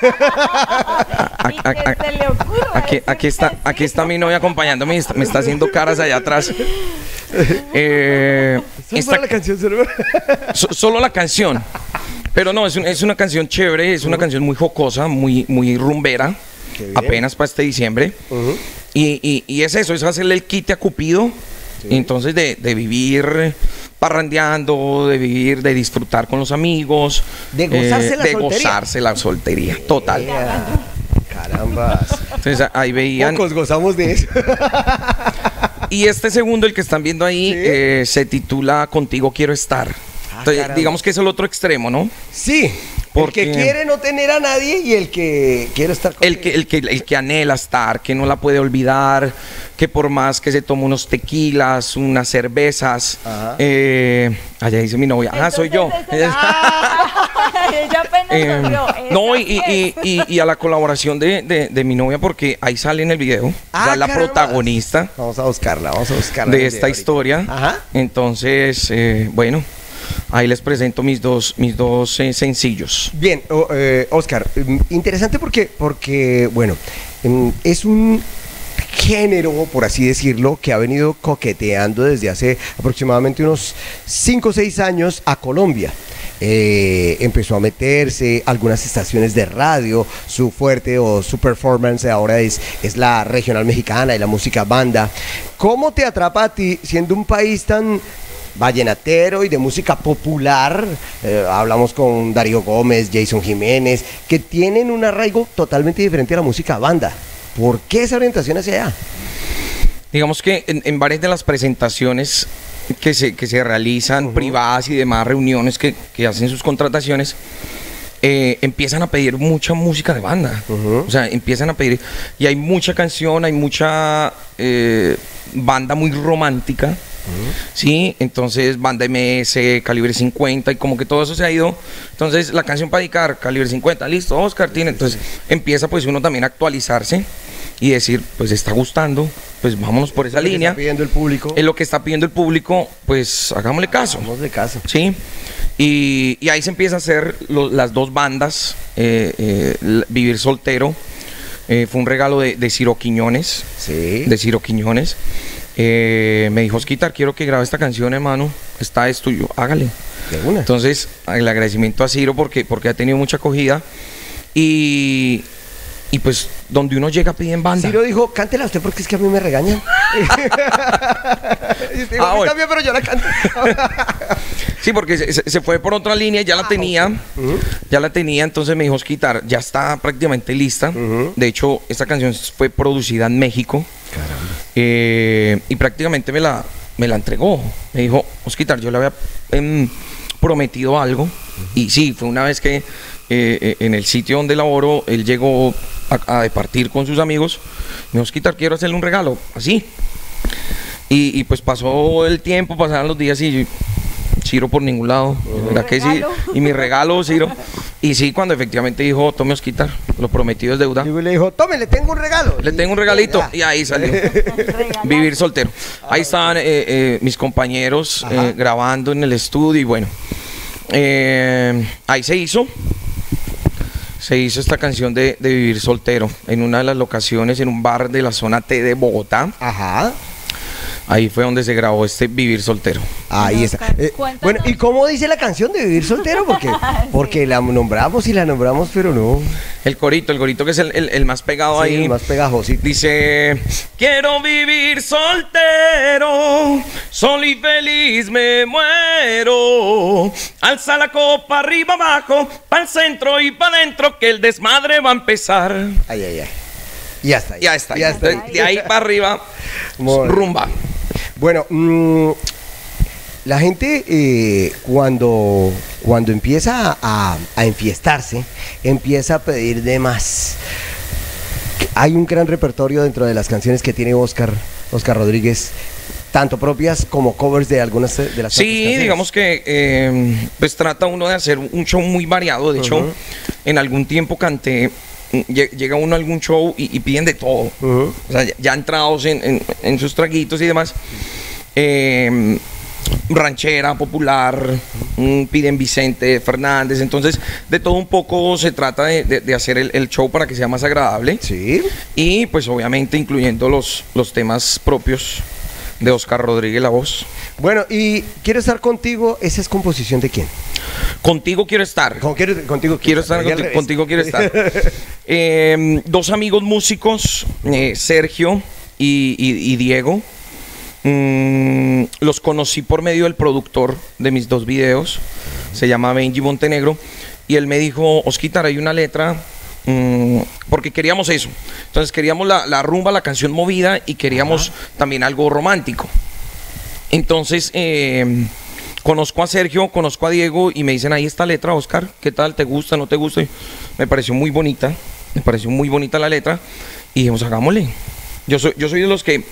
Aquí está mi novia acompañándome, me está haciendo caras allá atrás. ¿Solo la canción? Solo la canción. Pero no, es una canción chévere, es una canción muy jocosa, muy rumbera, apenas para este diciembre. Y es eso, es hacerle el quite a Cupido. Entonces de vivir parrandeando, de disfrutar con los amigos, de gozarse la soltería, total. Carambas. Entonces ahí veían. Pocos gozamos de eso. Y este segundo, el que están viendo ahí, se titula Contigo quiero estar. Entonces, digamos que es el otro extremo, ¿no? Sí. Porque el que quiere no tener a nadie y el que quiere estar con el que anhela estar, que no la puede olvidar, que por más que se tome unos tequilas, unas cervezas, allá dice mi novia, soy yo. Ella apenas no, y a la colaboración de mi novia, porque ahí sale en el video, ya la protagonista. Vamos a buscarla de esta historia. Entonces, bueno, ahí les presento mis dos sencillos. Bien, Oscar, interesante porque bueno, es un género, por así decirlo, que ha venido coqueteando desde hace aproximadamente unos 5 o 6 años a Colombia. Empezó a meterse algunas estaciones de radio, su fuerte o su performance ahora es la regional mexicana y la música banda. ¿Cómo te atrapa a ti, siendo un país tan vallenatero y de música popular? Hablamos con Darío Gómez, Jason Jiménez, que tienen un arraigo totalmente diferente a la música banda. ¿Por qué esa orientación hacia allá? Digamos que en varias de las presentaciones que se realizan, privadas y demás reuniones que hacen sus contrataciones, empiezan a pedir mucha música de banda. O sea, empiezan a pedir, y hay mucha canción, hay mucha banda muy romántica. Sí, entonces banda MS, Calibre 50, y como que todo eso se ha ido. Entonces la canción para dedicar, Calibre 50, listo, Oscar tiene. Entonces empieza pues uno también a actualizarse y decir, pues está gustando, pues vámonos por esa línea. Está pidiendo el público. Es lo que está pidiendo el público, pues hagámosle caso. Hagámosle caso. Sí. Y ahí se empieza a hacer las dos bandas. Vivir Soltero fue un regalo de Ciro Quiñones. Sí. De Ciro Quiñones. Me dijo, Osquitar, quiero que grabe esta canción, hermano. Está esto, y yo, hágale. De una. Entonces, el agradecimiento a Ciro porque ha tenido mucha acogida. Y pues, donde uno llega piden banda. Ciro dijo, cántela usted porque es que a mí me regañan. Digo, a mí bueno. también, pero yo la canto. Sí, porque se fue por otra línea, ya la tenía. Ya la tenía, entonces me dijo, Osquitar, ya está prácticamente lista. De hecho, esta canción fue producida en México. Caramba. Y prácticamente me la entregó. Me dijo, Osquitar, yo le había prometido algo. Y sí, fue una vez que en el sitio donde laboro, él llegó a departir con sus amigos. Me dijo, Osquitar, quiero hacerle un regalo, así. Y pues pasó el tiempo, pasaron los días y Ciro por ningún lado. ¿Verdad que sí? Y mi regalo, Ciro. Y sí, cuando efectivamente dijo, tome, Osquitar, lo prometido es deuda. Y le dijo, tome, le tengo un regalo. Le tengo un regalito. Y ahí salió. Vivir Soltero. Ahí estaban mis compañeros grabando en el estudio y bueno. Ahí se hizo esta canción de Vivir Soltero en una de las locaciones, en un bar de la zona T de Bogotá. Ajá. Ahí fue donde se grabó este Vivir Soltero. Ahí está. Bueno, ¿y cómo dice la canción de Vivir Soltero? Porque la nombramos y la nombramos, pero no. El corito que es el más pegado ahí. El más pegajosito. Dice, quiero vivir soltero, solo y feliz me muero. Alza la copa arriba abajo, pa'l centro y pa' dentro, que el desmadre va a empezar. Ay, ay, ay. Ya está. Ya está. De ahí para arriba, rumba. Bueno, la gente cuando empieza a enfiestarse, empieza a pedir de más. Hay un gran repertorio dentro de las canciones que tiene Oscar Rodríguez, tanto propias como covers de algunas de las canciones. Digamos que pues trata uno de hacer un show muy variado. De hecho, en algún tiempo canté. Llega uno a algún show y piden de todo. O sea, ya entrados en sus traguitos y demás. Ranchera, popular, piden Vicente Fernández. Entonces, de todo un poco se trata de hacer el show para que sea más agradable. Sí. Y pues obviamente incluyendo los temas propios de Oscar Rodríguez la voz. Bueno, y Quiero estar contigo, ¿esa es composición de quién? Contigo quiero estar. Contigo quiero estar. Contigo quiero estar. Dos amigos músicos, Sergio y Diego. Los conocí por medio del productor de mis dos videos. Se llama Benji Montenegro. Y él me dijo, Osquitar, hay una letra. Porque queríamos eso. Entonces queríamos la rumba, la canción movida, y queríamos también algo romántico. Entonces conozco a Sergio, conozco a Diego y me dicen, ahí está letra, Oscar, ¿qué tal? ¿Te gusta? ¿No te gusta? Y me pareció muy bonita la letra y dijimos, hagámosle. Yo soy de los que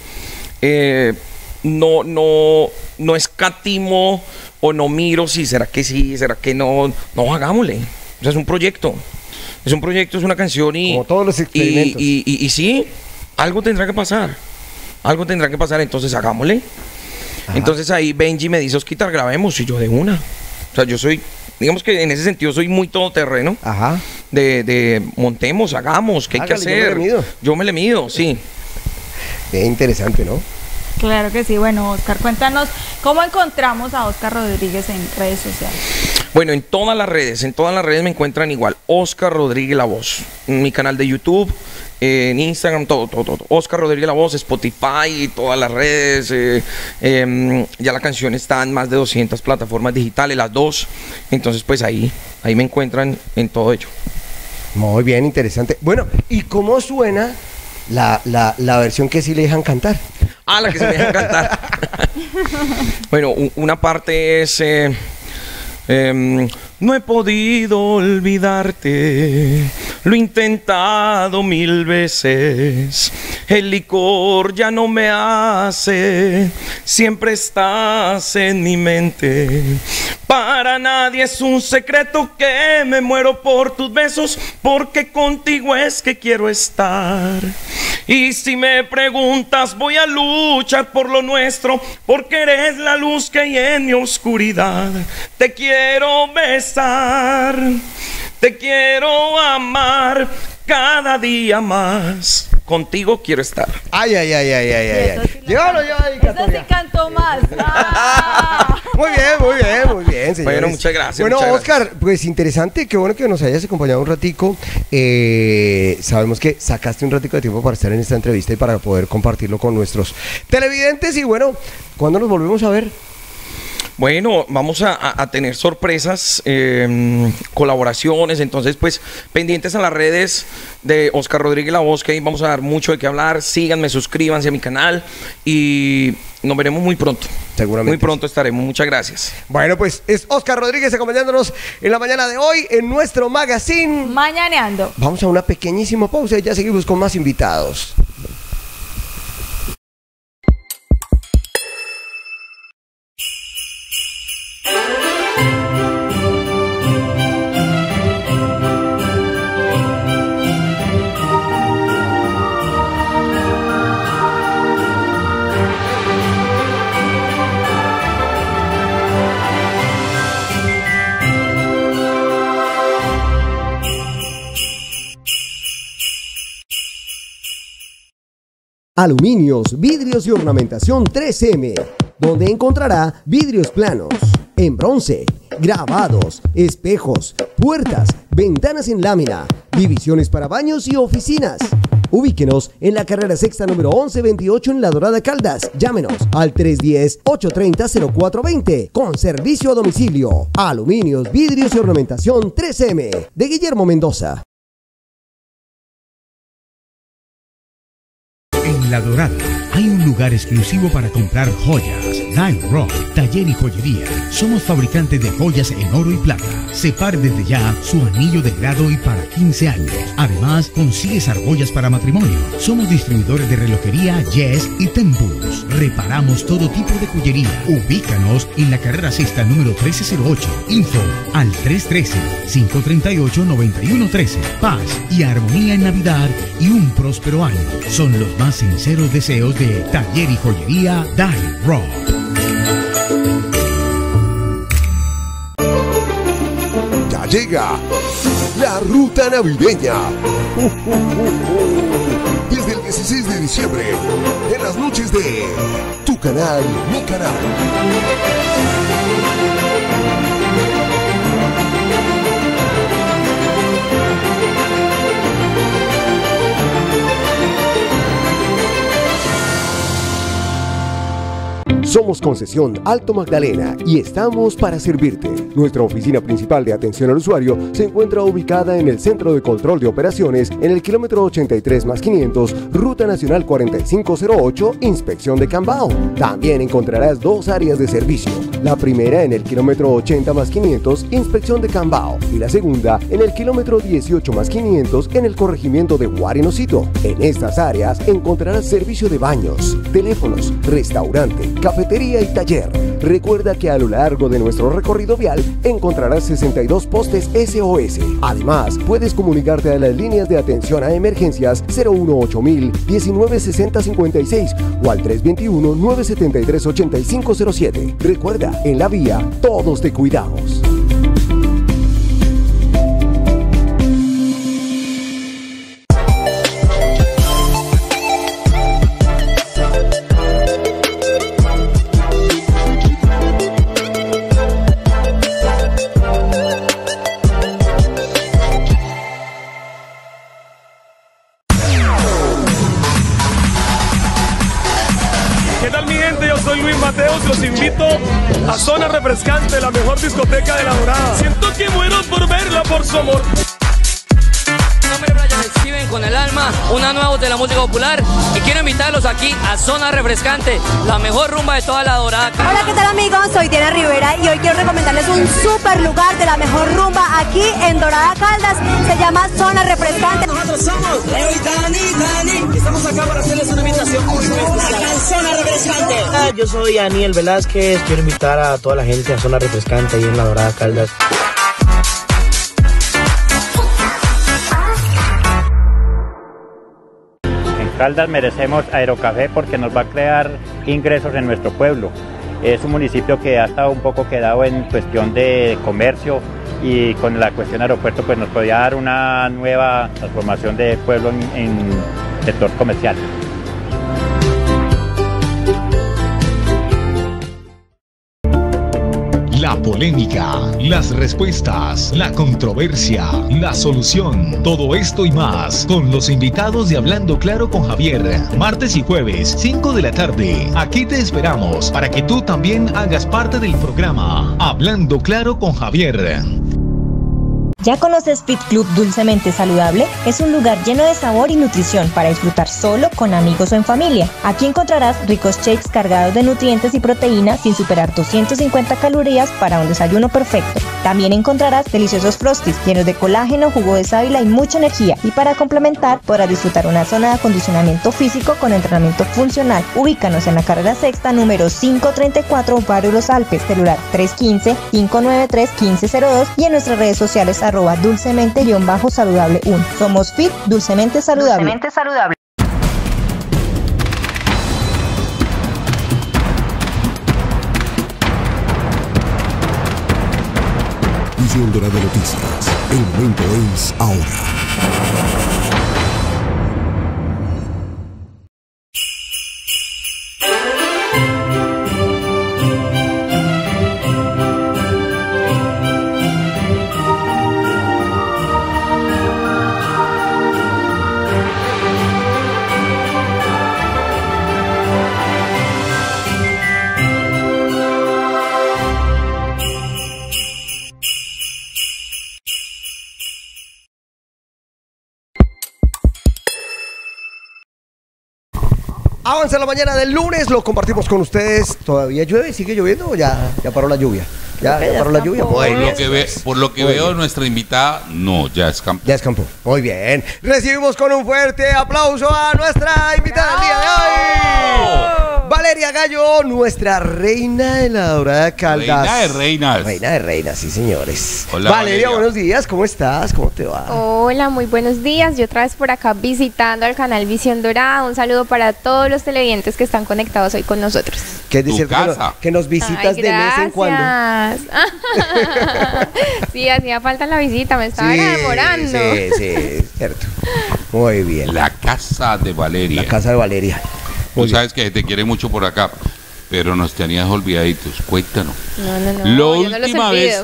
no escatimo o no miro si será que sí, será que no. No, hagámosle. O sea, es un proyecto. Es una canción y... Como todos los experimentos. Y sí, algo tendrá que pasar. Entonces hagámosle. Ajá. Entonces ahí Benji me dice, Osquitar, grabemos. Y yo, de una. O sea, yo soy... Digamos que en ese sentido soy muy todoterreno. Ajá. De montemos, hagamos, ¿qué hay que hacer? Yo me le mido, sí. Qué interesante, ¿no? Claro que sí. Bueno, Oscar, cuéntanos, ¿cómo encontramos a Oscar Rodríguez en redes sociales? Bueno, en todas las redes me encuentran igual, Oscar Rodríguez la voz. En mi canal de YouTube, en Instagram, todo. Oscar Rodríguez la voz, Spotify, todas las redes. Ya la canción está en más de 200 plataformas digitales, las dos. Entonces, pues ahí me encuentran en todo ello. Muy bien, interesante. Bueno, ¿y cómo suena la versión que sí le dejan cantar. Ah, la que se me dejan cantar. Bueno, una parte es... no he podido olvidarte, lo he intentado 1000 veces, el licor ya no me hace, siempre estás en mi mente. Para nadie es un secreto que me muero por tus besos, porque contigo es que quiero estar. Y si me preguntas, voy a luchar por lo nuestro, porque eres la luz que hay en mi oscuridad. Te quiero besar, te quiero amar cada día más. Contigo quiero estar. Ay. Llévalo, Eso sí cantó más. Muy bien, señores. Bueno, muchas gracias. Bueno, muchas Oscar, gracias. pues interesante, qué bueno que nos hayas acompañado un ratico. Sabemos que sacaste un ratico de tiempo para estar en esta entrevista y para poder compartirlo con nuestros televidentes. Y bueno, ¿cuándo nos volvemos a ver? Bueno, vamos a tener sorpresas, colaboraciones, entonces pues pendientes a las redes de Oscar Rodríguez La Voz, que ahí vamos a dar mucho de qué hablar. Síganme, suscríbanse a mi canal y nos veremos muy pronto. Seguramente. Muy pronto estaremos, muchas gracias. Bueno, pues es Oscar Rodríguez acompañándonos en la mañana de hoy en nuestro magazine Mañaneando. Vamos a una pequeñísima pausa y ya seguimos con más invitados. Aluminios, vidrios y ornamentación 3M, donde encontrará vidrios planos, en bronce, grabados, espejos, puertas, ventanas en lámina, divisiones para baños y oficinas. Ubíquenos en la carrera sexta número 1128 en La Dorada Caldas. Llámenos al 310-830-0420 con servicio a domicilio. Aluminios, vidrios y ornamentación 3M de Guillermo Mendoza. En La Dorada hay un lugar exclusivo para comprar joyas. Dime Rock, taller y joyería. Somos fabricantes de joyas en oro y plata. Separe desde ya su anillo de grado y para 15 años. Además, consigues argollas para matrimonio. Somos distribuidores de relojería Yes y Tempus. Reparamos todo tipo de joyería. Ubícanos en la carrera sexta número 1308. Info al 313-538-9113. Paz y armonía en Navidad y un próspero año. Son los más sinceros deseos de Taller y Joyería Dime Rock. Ya llega la ruta navideña. Desde el 16 de diciembre, en las noches de Tu Canal, Mi Canal. Somos Concesión Alto Magdalena y estamos para servirte. Nuestra oficina principal de atención al usuario se encuentra ubicada en el Centro de Control de Operaciones en el kilómetro 83+500, Ruta Nacional 4508, Inspección de Cambao. También encontrarás dos áreas de servicio. La primera en el kilómetro 80+500, Inspección de Cambao, y la segunda en el kilómetro 18+500 en el corregimiento de Guarinocito. En estas áreas encontrarás servicio de baños, teléfonos, restaurante, cafetería y taller. Recuerda que a lo largo de nuestro recorrido vial encontrarás 62 postes SOS. Además, puedes comunicarte a las líneas de atención a emergencias 018.000 196056 o al 321-973-8507. Recuerda, en la vía, todos te cuidamos. Los invito a Zona Refrescante, la mejor discoteca de La Dorada. Siento que muero por verla, por su amor. Mi nombre es Brian Steven. con el alma, una nueva voz de la música popular. Y quiero invitarlos aquí a Zona Refrescante, la mejor rumba de toda la Dorada. Hola, ¿qué tal amigos? Soy Diana Rivera y hoy quiero recomendarles un súper lugar de la mejor rumba aquí en Dorada Caldas. Se llama Zona Refrescante. Nosotros somos Leo y Dani. Estamos acá para hacerles una invitación muy especial. Acá en Zona Refrescante. Yo soy Aniel Velázquez, quiero invitar a toda la gente a Zona Refrescante ahí en la Dorada Caldas. En Caldas merecemos Aerocafé porque nos va a crear ingresos en nuestro pueblo. Es un municipio que ha estado un poco quedado en cuestión de comercio y con la cuestión de aeropuerto pues nos podía dar una nueva transformación de pueblo en sector comercial. La polémica, las respuestas, la controversia, la solución, todo esto y más con los invitados de Hablando Claro con Javier, martes y jueves, 5 de la tarde. Aquí te esperamos para que tú también hagas parte del programa Hablando Claro con Javier. ¿Ya conoces Fit Club Dulcemente Saludable? Es un lugar lleno de sabor y nutrición para disfrutar solo, con amigos o en familia. Aquí encontrarás ricos shakes cargados de nutrientes y proteínas sin superar 250 calorías para un desayuno perfecto. También encontrarás deliciosos frosties llenos de colágeno, jugo de sábila y mucha energía. Y para complementar, podrás disfrutar una zona de acondicionamiento físico con entrenamiento funcional. Ubícanos en la carrera sexta número 534, Barrio Los Alpes, celular 315-593-1502 y en nuestras redes sociales @dulcemente-saludable 1. Somos Fit Dulcemente Saludable. Dulcemente Saludable. Visión Dorada Noticias. El momento es ahora. Avanza la mañana del lunes, lo compartimos con ustedes. ¿Todavía llueve? ¿Sigue lloviendo o ya paró la lluvia? ¿Ya paró la lluvia? Por lo que veo, nuestra invitada, no, ya escampó. Ya escampó. Muy bien. Recibimos con un fuerte aplauso a nuestra invitada del día de hoy. Valeria Gallo, nuestra reina de la Dorada Caldas. Reina de reinas. Reina de reinas, sí, señores. Hola, Valeria, buenos días. ¿Cómo estás? ¿Cómo te va? Hola, muy buenos días. Yo otra vez por acá visitando al canal Visión Dorada. Un saludo para todos los televidentes que están conectados hoy con nosotros. ¿Qué es decir que nos visitas de vez en cuando? Sí, hacía falta la visita, me estaba demorando. Sí, cierto. Muy bien. La casa de Valeria. La casa de Valeria. Tú sabes que te quiere mucho por acá, pero nos tenías olvidaditos. Cuéntanos. No. La última vez.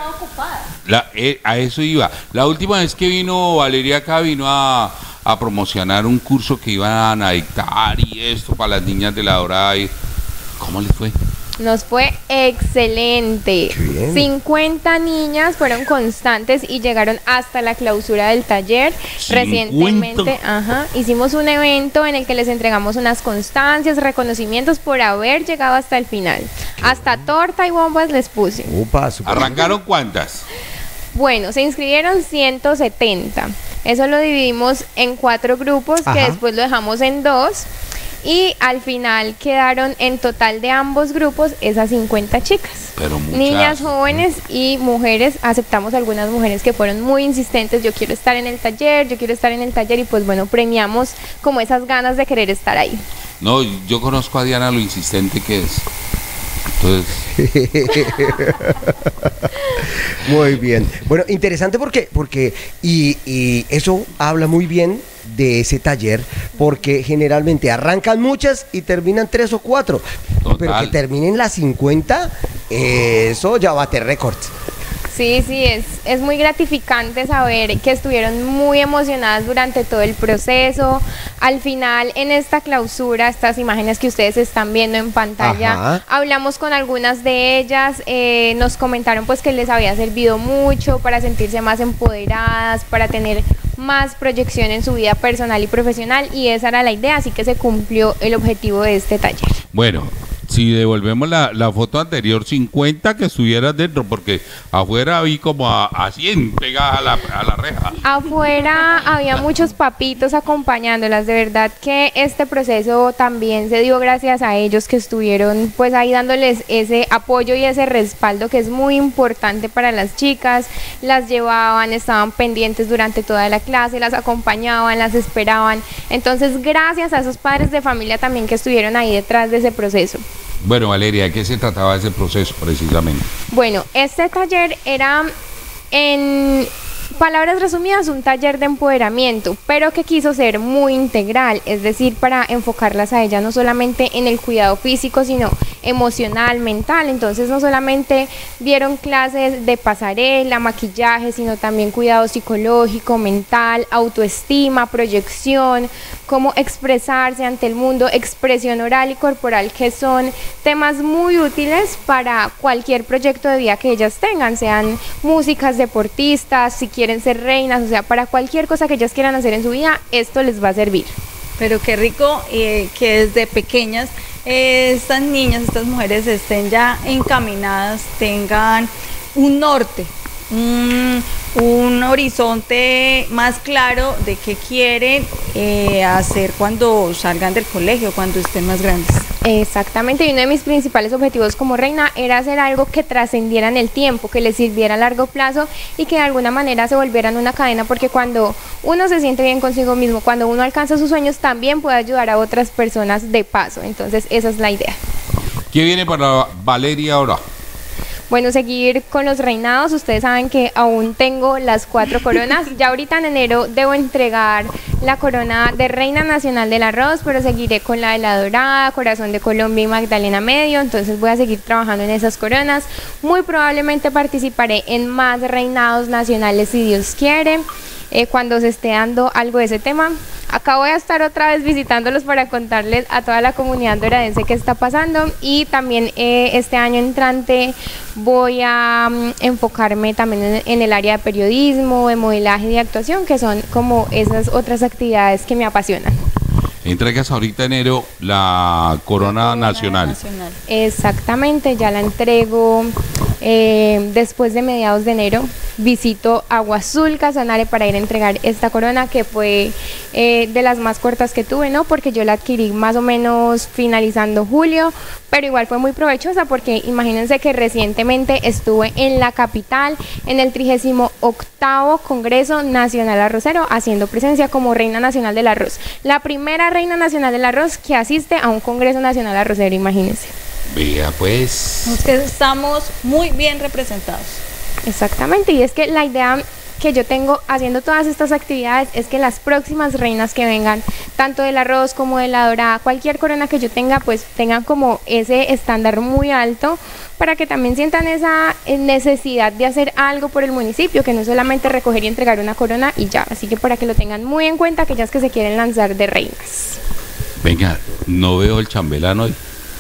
A eso iba. La última vez que vino Valeria acá, vino a promocionar un curso que iban a dictar y esto para las niñas de la Dorada. ¿Cómo les fue? Nos fue excelente. 50 niñas fueron constantes y llegaron hasta la clausura del taller. 50. Recientemente, hicimos un evento en el que les entregamos unas constancias, reconocimientos por haber llegado hasta el final. Hasta torta y bombas les puse. ¿Arrancaron cuántas? Bueno, se inscribieron 170. Eso lo dividimos en 4 grupos, que después lo dejamos en 2. Y al final quedaron en total de ambos grupos esas 50 chicas. Pero niñas, jóvenes y mujeres. Aceptamos algunas mujeres que fueron muy insistentes. Yo quiero estar en el taller, y pues bueno, premiamos como esas ganas de querer estar ahí. No, yo conozco a Diana lo insistente que es. Entonces... Muy bien. Bueno, interesante porque y eso habla muy bien de ese taller, porque generalmente arrancan muchas y terminan 3 o 4. Total. Pero que terminen las 50, eso ya bate récord. Sí, es muy gratificante saber que estuvieron muy emocionadas durante todo el proceso. Al final, en esta clausura, estas imágenes que ustedes están viendo en pantalla, hablamos con algunas de ellas, nos comentaron pues que les había servido mucho para sentirse más empoderadas, para tener más proyección en su vida personal y profesional, y esa era la idea, así que se cumplió el objetivo de este taller. Bueno, si devolvemos la foto anterior, 50 que estuvieras dentro, porque afuera vi como a 100 pegadas a la reja. Afuera había muchos papitos acompañándolas, de verdad que este proceso también se dio gracias a ellos que estuvieron pues ahí dándoles ese apoyo y ese respaldo que es muy importante para las chicas, las llevaban, estaban pendientes durante toda la clase, las acompañaban, las esperaban, entonces gracias a esos padres de familia también que estuvieron ahí detrás de ese proceso. Bueno, Valeria, ¿de qué se trataba ese proceso precisamente? Bueno, este taller era, en palabras resumidas, un taller de empoderamiento, pero que quiso ser muy integral, es decir, para enfocarlas a ellas no solamente en el cuidado físico, sino emocional, mental. Entonces no solamente dieron clases de pasarela, maquillaje, sino también cuidado psicológico, mental, autoestima, proyección, cómo expresarse ante el mundo, expresión oral y corporal, que son temas muy útiles para cualquier proyecto de vida que ellas tengan, sean músicas, deportistas, si quieren ser reinas, o sea, para cualquier cosa que ellas quieran hacer en su vida, esto les va a servir. Pero qué rico que desde pequeñas estas niñas, estas mujeres estén ya encaminadas, tengan un norte, un horizonte más claro de qué quieren hacer cuando salgan del colegio, cuando estén más grandes. Exactamente, y uno de mis principales objetivos como reina era hacer algo que trascendiera en el tiempo, que les sirviera a largo plazo y que de alguna manera se volvieran una cadena, porque cuando uno se siente bien consigo mismo, cuando uno alcanza sus sueños, también puede ayudar a otras personas de paso. Entonces esa es la idea. ¿Qué viene para Valeria ahora? Bueno, seguir con los reinados. Ustedes saben que aún tengo las 4 coronas. Ya ahorita en enero debo entregar la corona de Reina Nacional del Arroz, pero seguiré con la de La Dorada, Corazón de Colombia y Magdalena Medio. Entonces voy a seguir trabajando en esas coronas. Muy probablemente participaré en más reinados nacionales si Dios quiere, cuando se esté dando algo de ese tema. Acá voy a estar otra vez visitándolos para contarles a toda la comunidad doradense qué está pasando, y también este año entrante voy a enfocarme también en el área de periodismo, de modelaje y de actuación, que son como esas otras actividades que me apasionan. Entregas ahorita en enero la corona nacional. Exactamente, ya la entrego después de mediados de enero. Visito Agua Azul, Casanare, para ir a entregar esta corona, que fue de las más cortas que tuve, ¿no? Porque yo la adquirí más o menos finalizando julio, pero igual fue muy provechosa, porque imagínense que recientemente estuve en la capital en el 38º Congreso Nacional Arrocero, haciendo presencia como Reina Nacional del Arroz. La primera Reina Nacional del Arroz que asiste a un Congreso Nacional Arrocero, imagínense. Vea pues. Es que estamos muy bien representados. Exactamente, y es que la idea que yo tengo haciendo todas estas actividades es que las próximas reinas que vengan, tanto del arroz como de la dorada, cualquier corona que yo tenga, pues tengan como ese estándar muy alto, para que también sientan esa necesidad de hacer algo por el municipio, que no solamente recoger y entregar una corona y ya. Así que para que lo tengan muy en cuenta, aquellas que se quieren lanzar de reinas. Venga, no veo el chambelán hoy.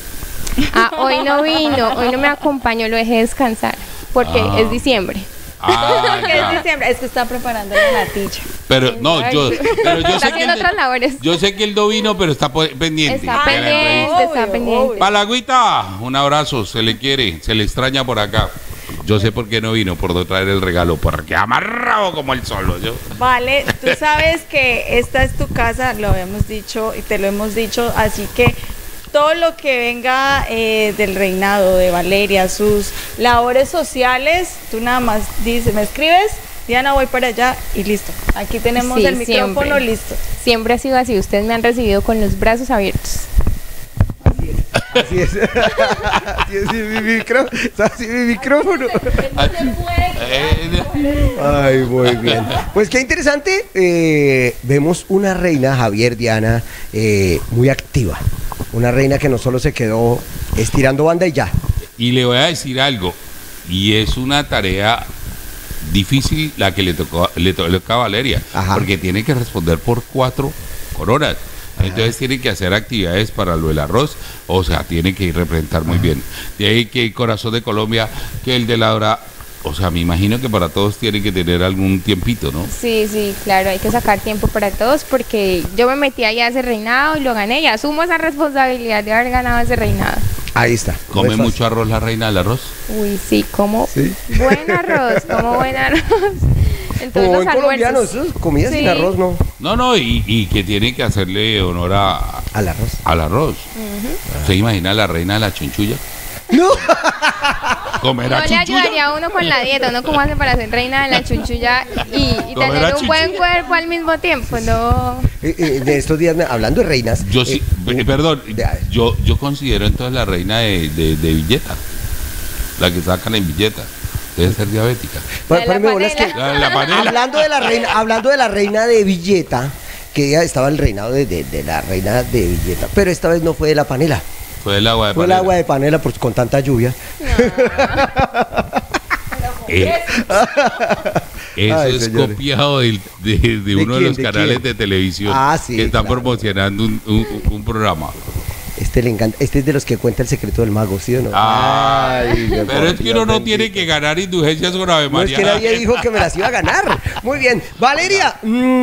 Hoy no vino, hoy no me acompañó, lo dejé descansar, porque es diciembre. Porque es diciembre, es que está preparando la natilla. Pero no, yo sé que él no vino, pero está pendiente. Está pendiente. Obvio. Un abrazo, se le quiere, se le extraña por acá. Yo sé por qué no vino, por no traer el regalo, porque amarrado como el solo. Vale, tú sabes que esta es tu casa, lo habíamos dicho y te lo hemos dicho, así que todo lo que venga del reinado de Valeria, sus labores sociales, tú nada más dices, me escribes, Diana, voy para allá y listo. Aquí tenemos el micrófono listo. Siempre ha sido así, ustedes me han recibido con los brazos abiertos. Así es. Así es mi micrófono. Ay, muy bien. Pues qué interesante. Vemos una reina, Javier, Diana, muy activa. Una reina que no solo se quedó estirando banda y ya. Y le voy a decir algo, y es una tarea difícil la que le toca a Valeria. Ajá. Porque tiene que responder por 4 coronas. Entonces tiene que hacer actividades para lo del arroz, o sea, tiene que representar muy bien. De ahí que el Corazón de Colombia, que el de la Dorada, O sea, me imagino que para todos tiene que tener algún tiempito, ¿no? Sí, sí, claro, hay que sacar tiempo para todos porque yo me metí ahí a ese reinado y lo gané y asumo esa responsabilidad de haber ganado ese reinado. Ahí está. ¿Come mucho arroz la reina del arroz? Uy, sí, como buen arroz, como buen arroz. Entonces, como buen colombiano, eso es comida sin arroz, ¿no? No, y que tiene que hacerle honor al arroz. Al arroz. ¿Se imagina la reina de la chunchulla? No. ¿Comerá no le ayudaría a uno con la dieta, ¿no? ¿Cómo hace para ser reina de la chunchulla y tener un buen cuerpo al mismo tiempo? No. De estos días, hablando de reinas. Yo sí, perdón, yo considero entonces la reina de Villeta, la que sacan en Villeta. Debe ser diabética. La panela. Hablando de la reina de Villeta, que ya estaba el reinado de la reina de Villeta, pero esta vez no fue de la panela. Fue el agua de panela. Fue el agua de panela con tanta lluvia. Eso es copiado de uno de los canales de televisión que está promocionando un programa. Le encanta. Este es de los que cuenta el secreto del mago, ¿sí o no? Pero es que uno no tiene que ganar indulgencias con Ave María. No, es que nadie dijo que me las iba a ganar. Muy bien. Valeria,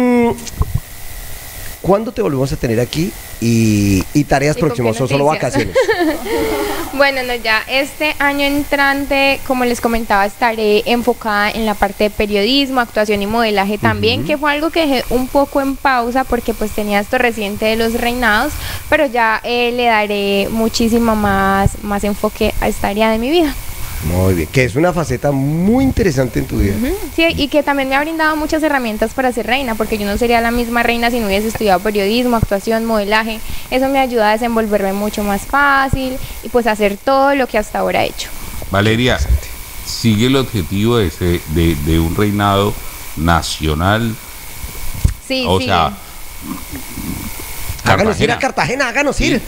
¿cuándo te volvemos a tener aquí? Y tareas próximas, o solo vacaciones. Bueno, no, ya este año entrante, como les comentaba, estaré enfocada en la parte de periodismo, actuación y modelaje también, que fue algo que dejé un poco en pausa porque pues tenía esto reciente de los reinados, pero ya le daré muchísimo más enfoque a esta área de mi vida. Muy bien, que es una faceta muy interesante en tu vida. Sí, y que también me ha brindado muchas herramientas para ser reina, porque yo no sería la misma reina si no hubiese estudiado periodismo, actuación, modelaje. Eso me ayuda a desenvolverme mucho más fácil y pues hacer todo lo que hasta ahora he hecho. Valeria, ¿sigue el objetivo de un reinado nacional? Sí, o sea, háganos ir a Cartagena, háganos ir.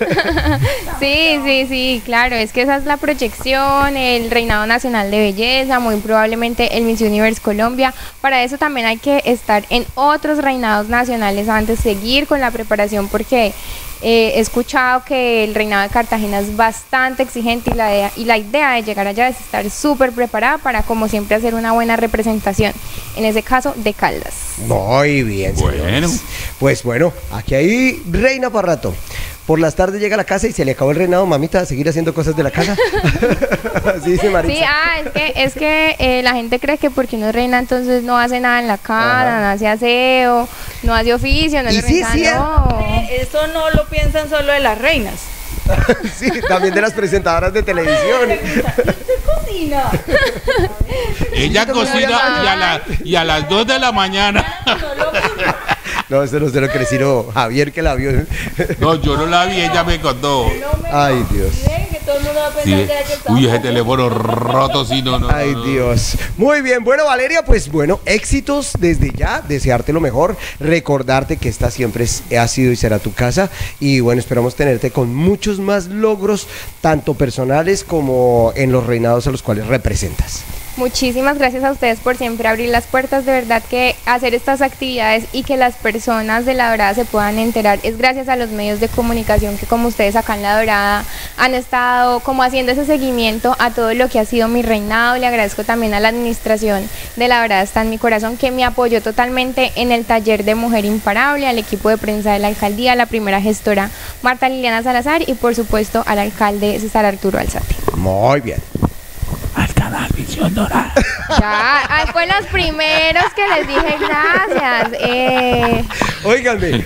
Sí, claro, es que esa es la proyección, el reinado nacional de belleza, muy probablemente el Miss Universe Colombia. Para eso también hay que estar en otros reinados nacionales antes, seguir con la preparación porque he escuchado que el reinado de Cartagena es bastante exigente y la idea de llegar allá es estar súper preparada para, como siempre, hacer una buena representación, en ese caso de Caldas. Muy bien, señores. Pues bueno, aquí hay reina para rato. Por las tardes llega a la casa y se le acabó el reinado, mamita, a seguir haciendo cosas de la casa. Así dice Maritza. Sí, es que la gente cree que porque uno es reina entonces no hace nada en la casa, no hace aseo, no hace oficio, no es reina, no. Eso no lo piensan solo de las reinas. Sí, también de las presentadoras de televisión. Cocina. Ella cocina y a las 2 de la mañana. No, eso no se lo creció Javier, que la vio. No, yo no la vi, ella me contó. Ay, Dios. Uy, ese teléfono roto, sí, no. Ay, Dios. Muy bien, bueno, Valeria, pues bueno, éxitos desde ya, desearte lo mejor, recordarte que esta siempre ha sido y será tu casa, y bueno, esperamos tenerte con muchos más logros, tanto personales como en los reinados a los cuales representas. Muchísimas gracias a ustedes por siempre abrir las puertas, de verdad que hacer estas actividades y que las personas de La Dorada se puedan enterar es gracias a los medios de comunicación que como ustedes acá en La Dorada han estado como haciendo ese seguimiento a todo lo que ha sido mi reinado. Le agradezco también a la administración de La Dorada Está en Mi Corazón, que me apoyó totalmente en el taller de Mujer Imparable, al equipo de prensa de la alcaldía, a la primera gestora Marta Liliana Salazar y por supuesto al alcalde César Arturo Alzate. Muy bien. Al canal Visión Dorada. Ya, fue los primeros que les dije gracias. Óiganme,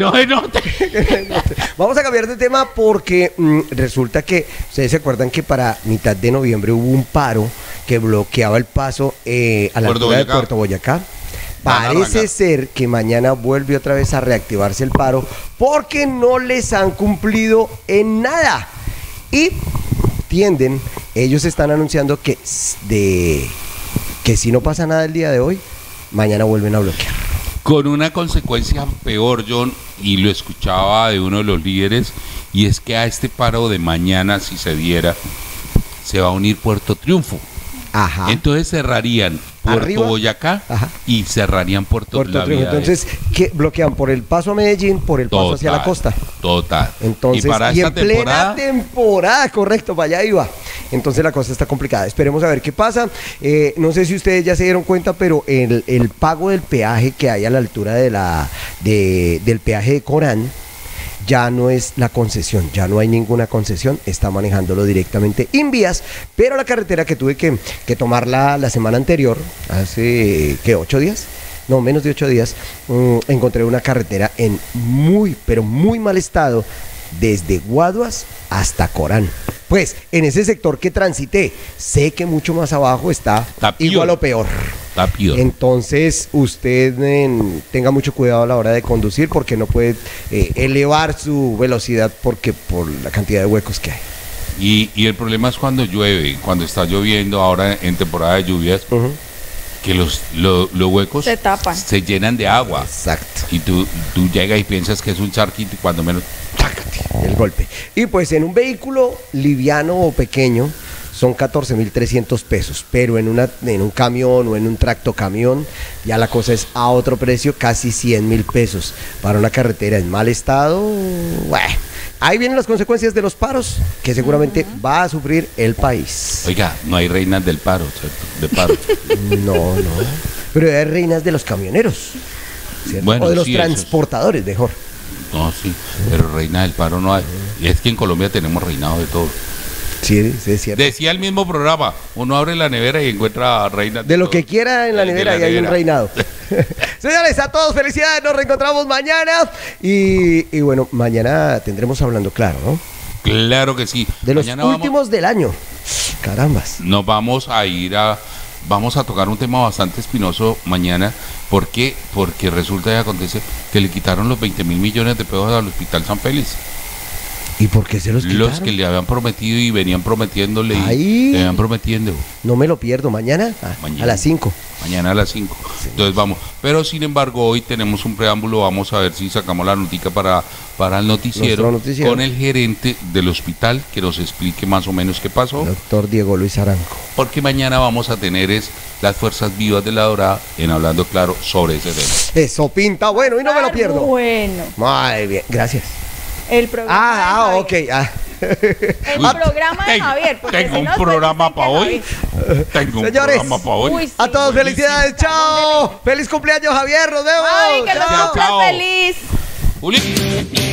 vamos a cambiar de tema porque resulta que ustedes se acuerdan que para mitad de noviembre hubo un paro que bloqueaba el paso a la altura de Puerto Boyacá. Parece ser que mañana vuelve otra vez a reactivarse el paro porque no les han cumplido en nada. Y ellos están anunciando que si no pasa nada el día de hoy, mañana vuelven a bloquear. Con una consecuencia peor, John, y lo escuchaba de uno de los líderes, y es que a este paro de mañana, si se diera, se va a unir Puerto Triunfo. Ajá. Entonces cerrarían Puerto Boyacá y cerrarían Puerto Triunfo. Entonces, ¿qué bloquean? ¿Por el paso a Medellín, por el paso hacia la costa? Total. Entonces, y para esta plena temporada, correcto, para allá iba. entonces la cosa está complicada. Esperemos a ver qué pasa. No sé si ustedes ya se dieron cuenta, pero el pago del peaje que hay a la altura del peaje de Corán ya no es la concesión, ya no hay ninguna concesión, está manejándolo directamente Invías, pero la carretera que tuve que tomarla la semana anterior, hace, ¿qué? 8 días. No, menos de 8 días, encontré una carretera en muy, pero muy mal estado, desde Guaduas hasta Corán. Pues, en ese sector que transité, sé que mucho más abajo está igual o peor. Está peor. Entonces, usted tenga mucho cuidado a la hora de conducir, porque no puede elevar su velocidad por la cantidad de huecos que hay. Y el problema es cuando llueve, cuando está lloviendo ahora en temporada de lluvias, que los huecos se tapan, se llenan de agua. Exacto. Y tú llegas y piensas que es un charquito y cuando menos, el golpe. Y pues en un vehículo liviano o pequeño son 14.300 pesos, pero en un camión o en un tractocamión ya la cosa es a otro precio, casi 100.000 pesos para una carretera en mal estado. Bueno, ahí vienen las consecuencias de los paros que seguramente va a sufrir el país. Oiga, no hay reinas del paro, ¿cierto? De paro. No, pero hay reinas de los camioneros, ¿cierto? Bueno, o de los sí, transportadores, mejor. No, sí, pero reina del paro no hay. Y es que en Colombia tenemos reinado de todo. Sí, es cierto. Decía el mismo programa, uno abre la nevera y encuentra reinas de lo que quiera en la nevera y hay un reinado. Señores, a todos felicidades, nos reencontramos mañana y bueno, mañana tendremos Hablando Claro, ¿no? Claro que sí. De los últimos del año. Carambas. Nos vamos a tocar un tema bastante espinoso mañana. ¿Por qué? Porque resulta y acontece que le quitaron los 20.000 millones de pesos al Hospital San Félix. ¿Y por qué se los quitaron? Los que le habían prometido y venían prometiéndole y le habían prometiendo. No me lo pierdo, mañana a las 5. Mañana a las 5. Sí. Entonces vamos. Pero sin embargo, hoy tenemos un preámbulo. Vamos a ver si sacamos la notica para el noticiero con el gerente del hospital que nos explique más o menos qué pasó. Doctor Diego Luis Arango. Porque mañana vamos a tener las fuerzas vivas de la Dorada en Hablando Claro sobre ese tema. Eso pinta bueno y no me lo pierdo. Bueno. Muy bien, gracias. El programa ok. El programa de Javier. Tengo un programa para hoy. Señores, a todos felicidades. Chao. Feliz cumpleaños, Javier. Nos vemos. Ay, que los cumpla feliz. Juli.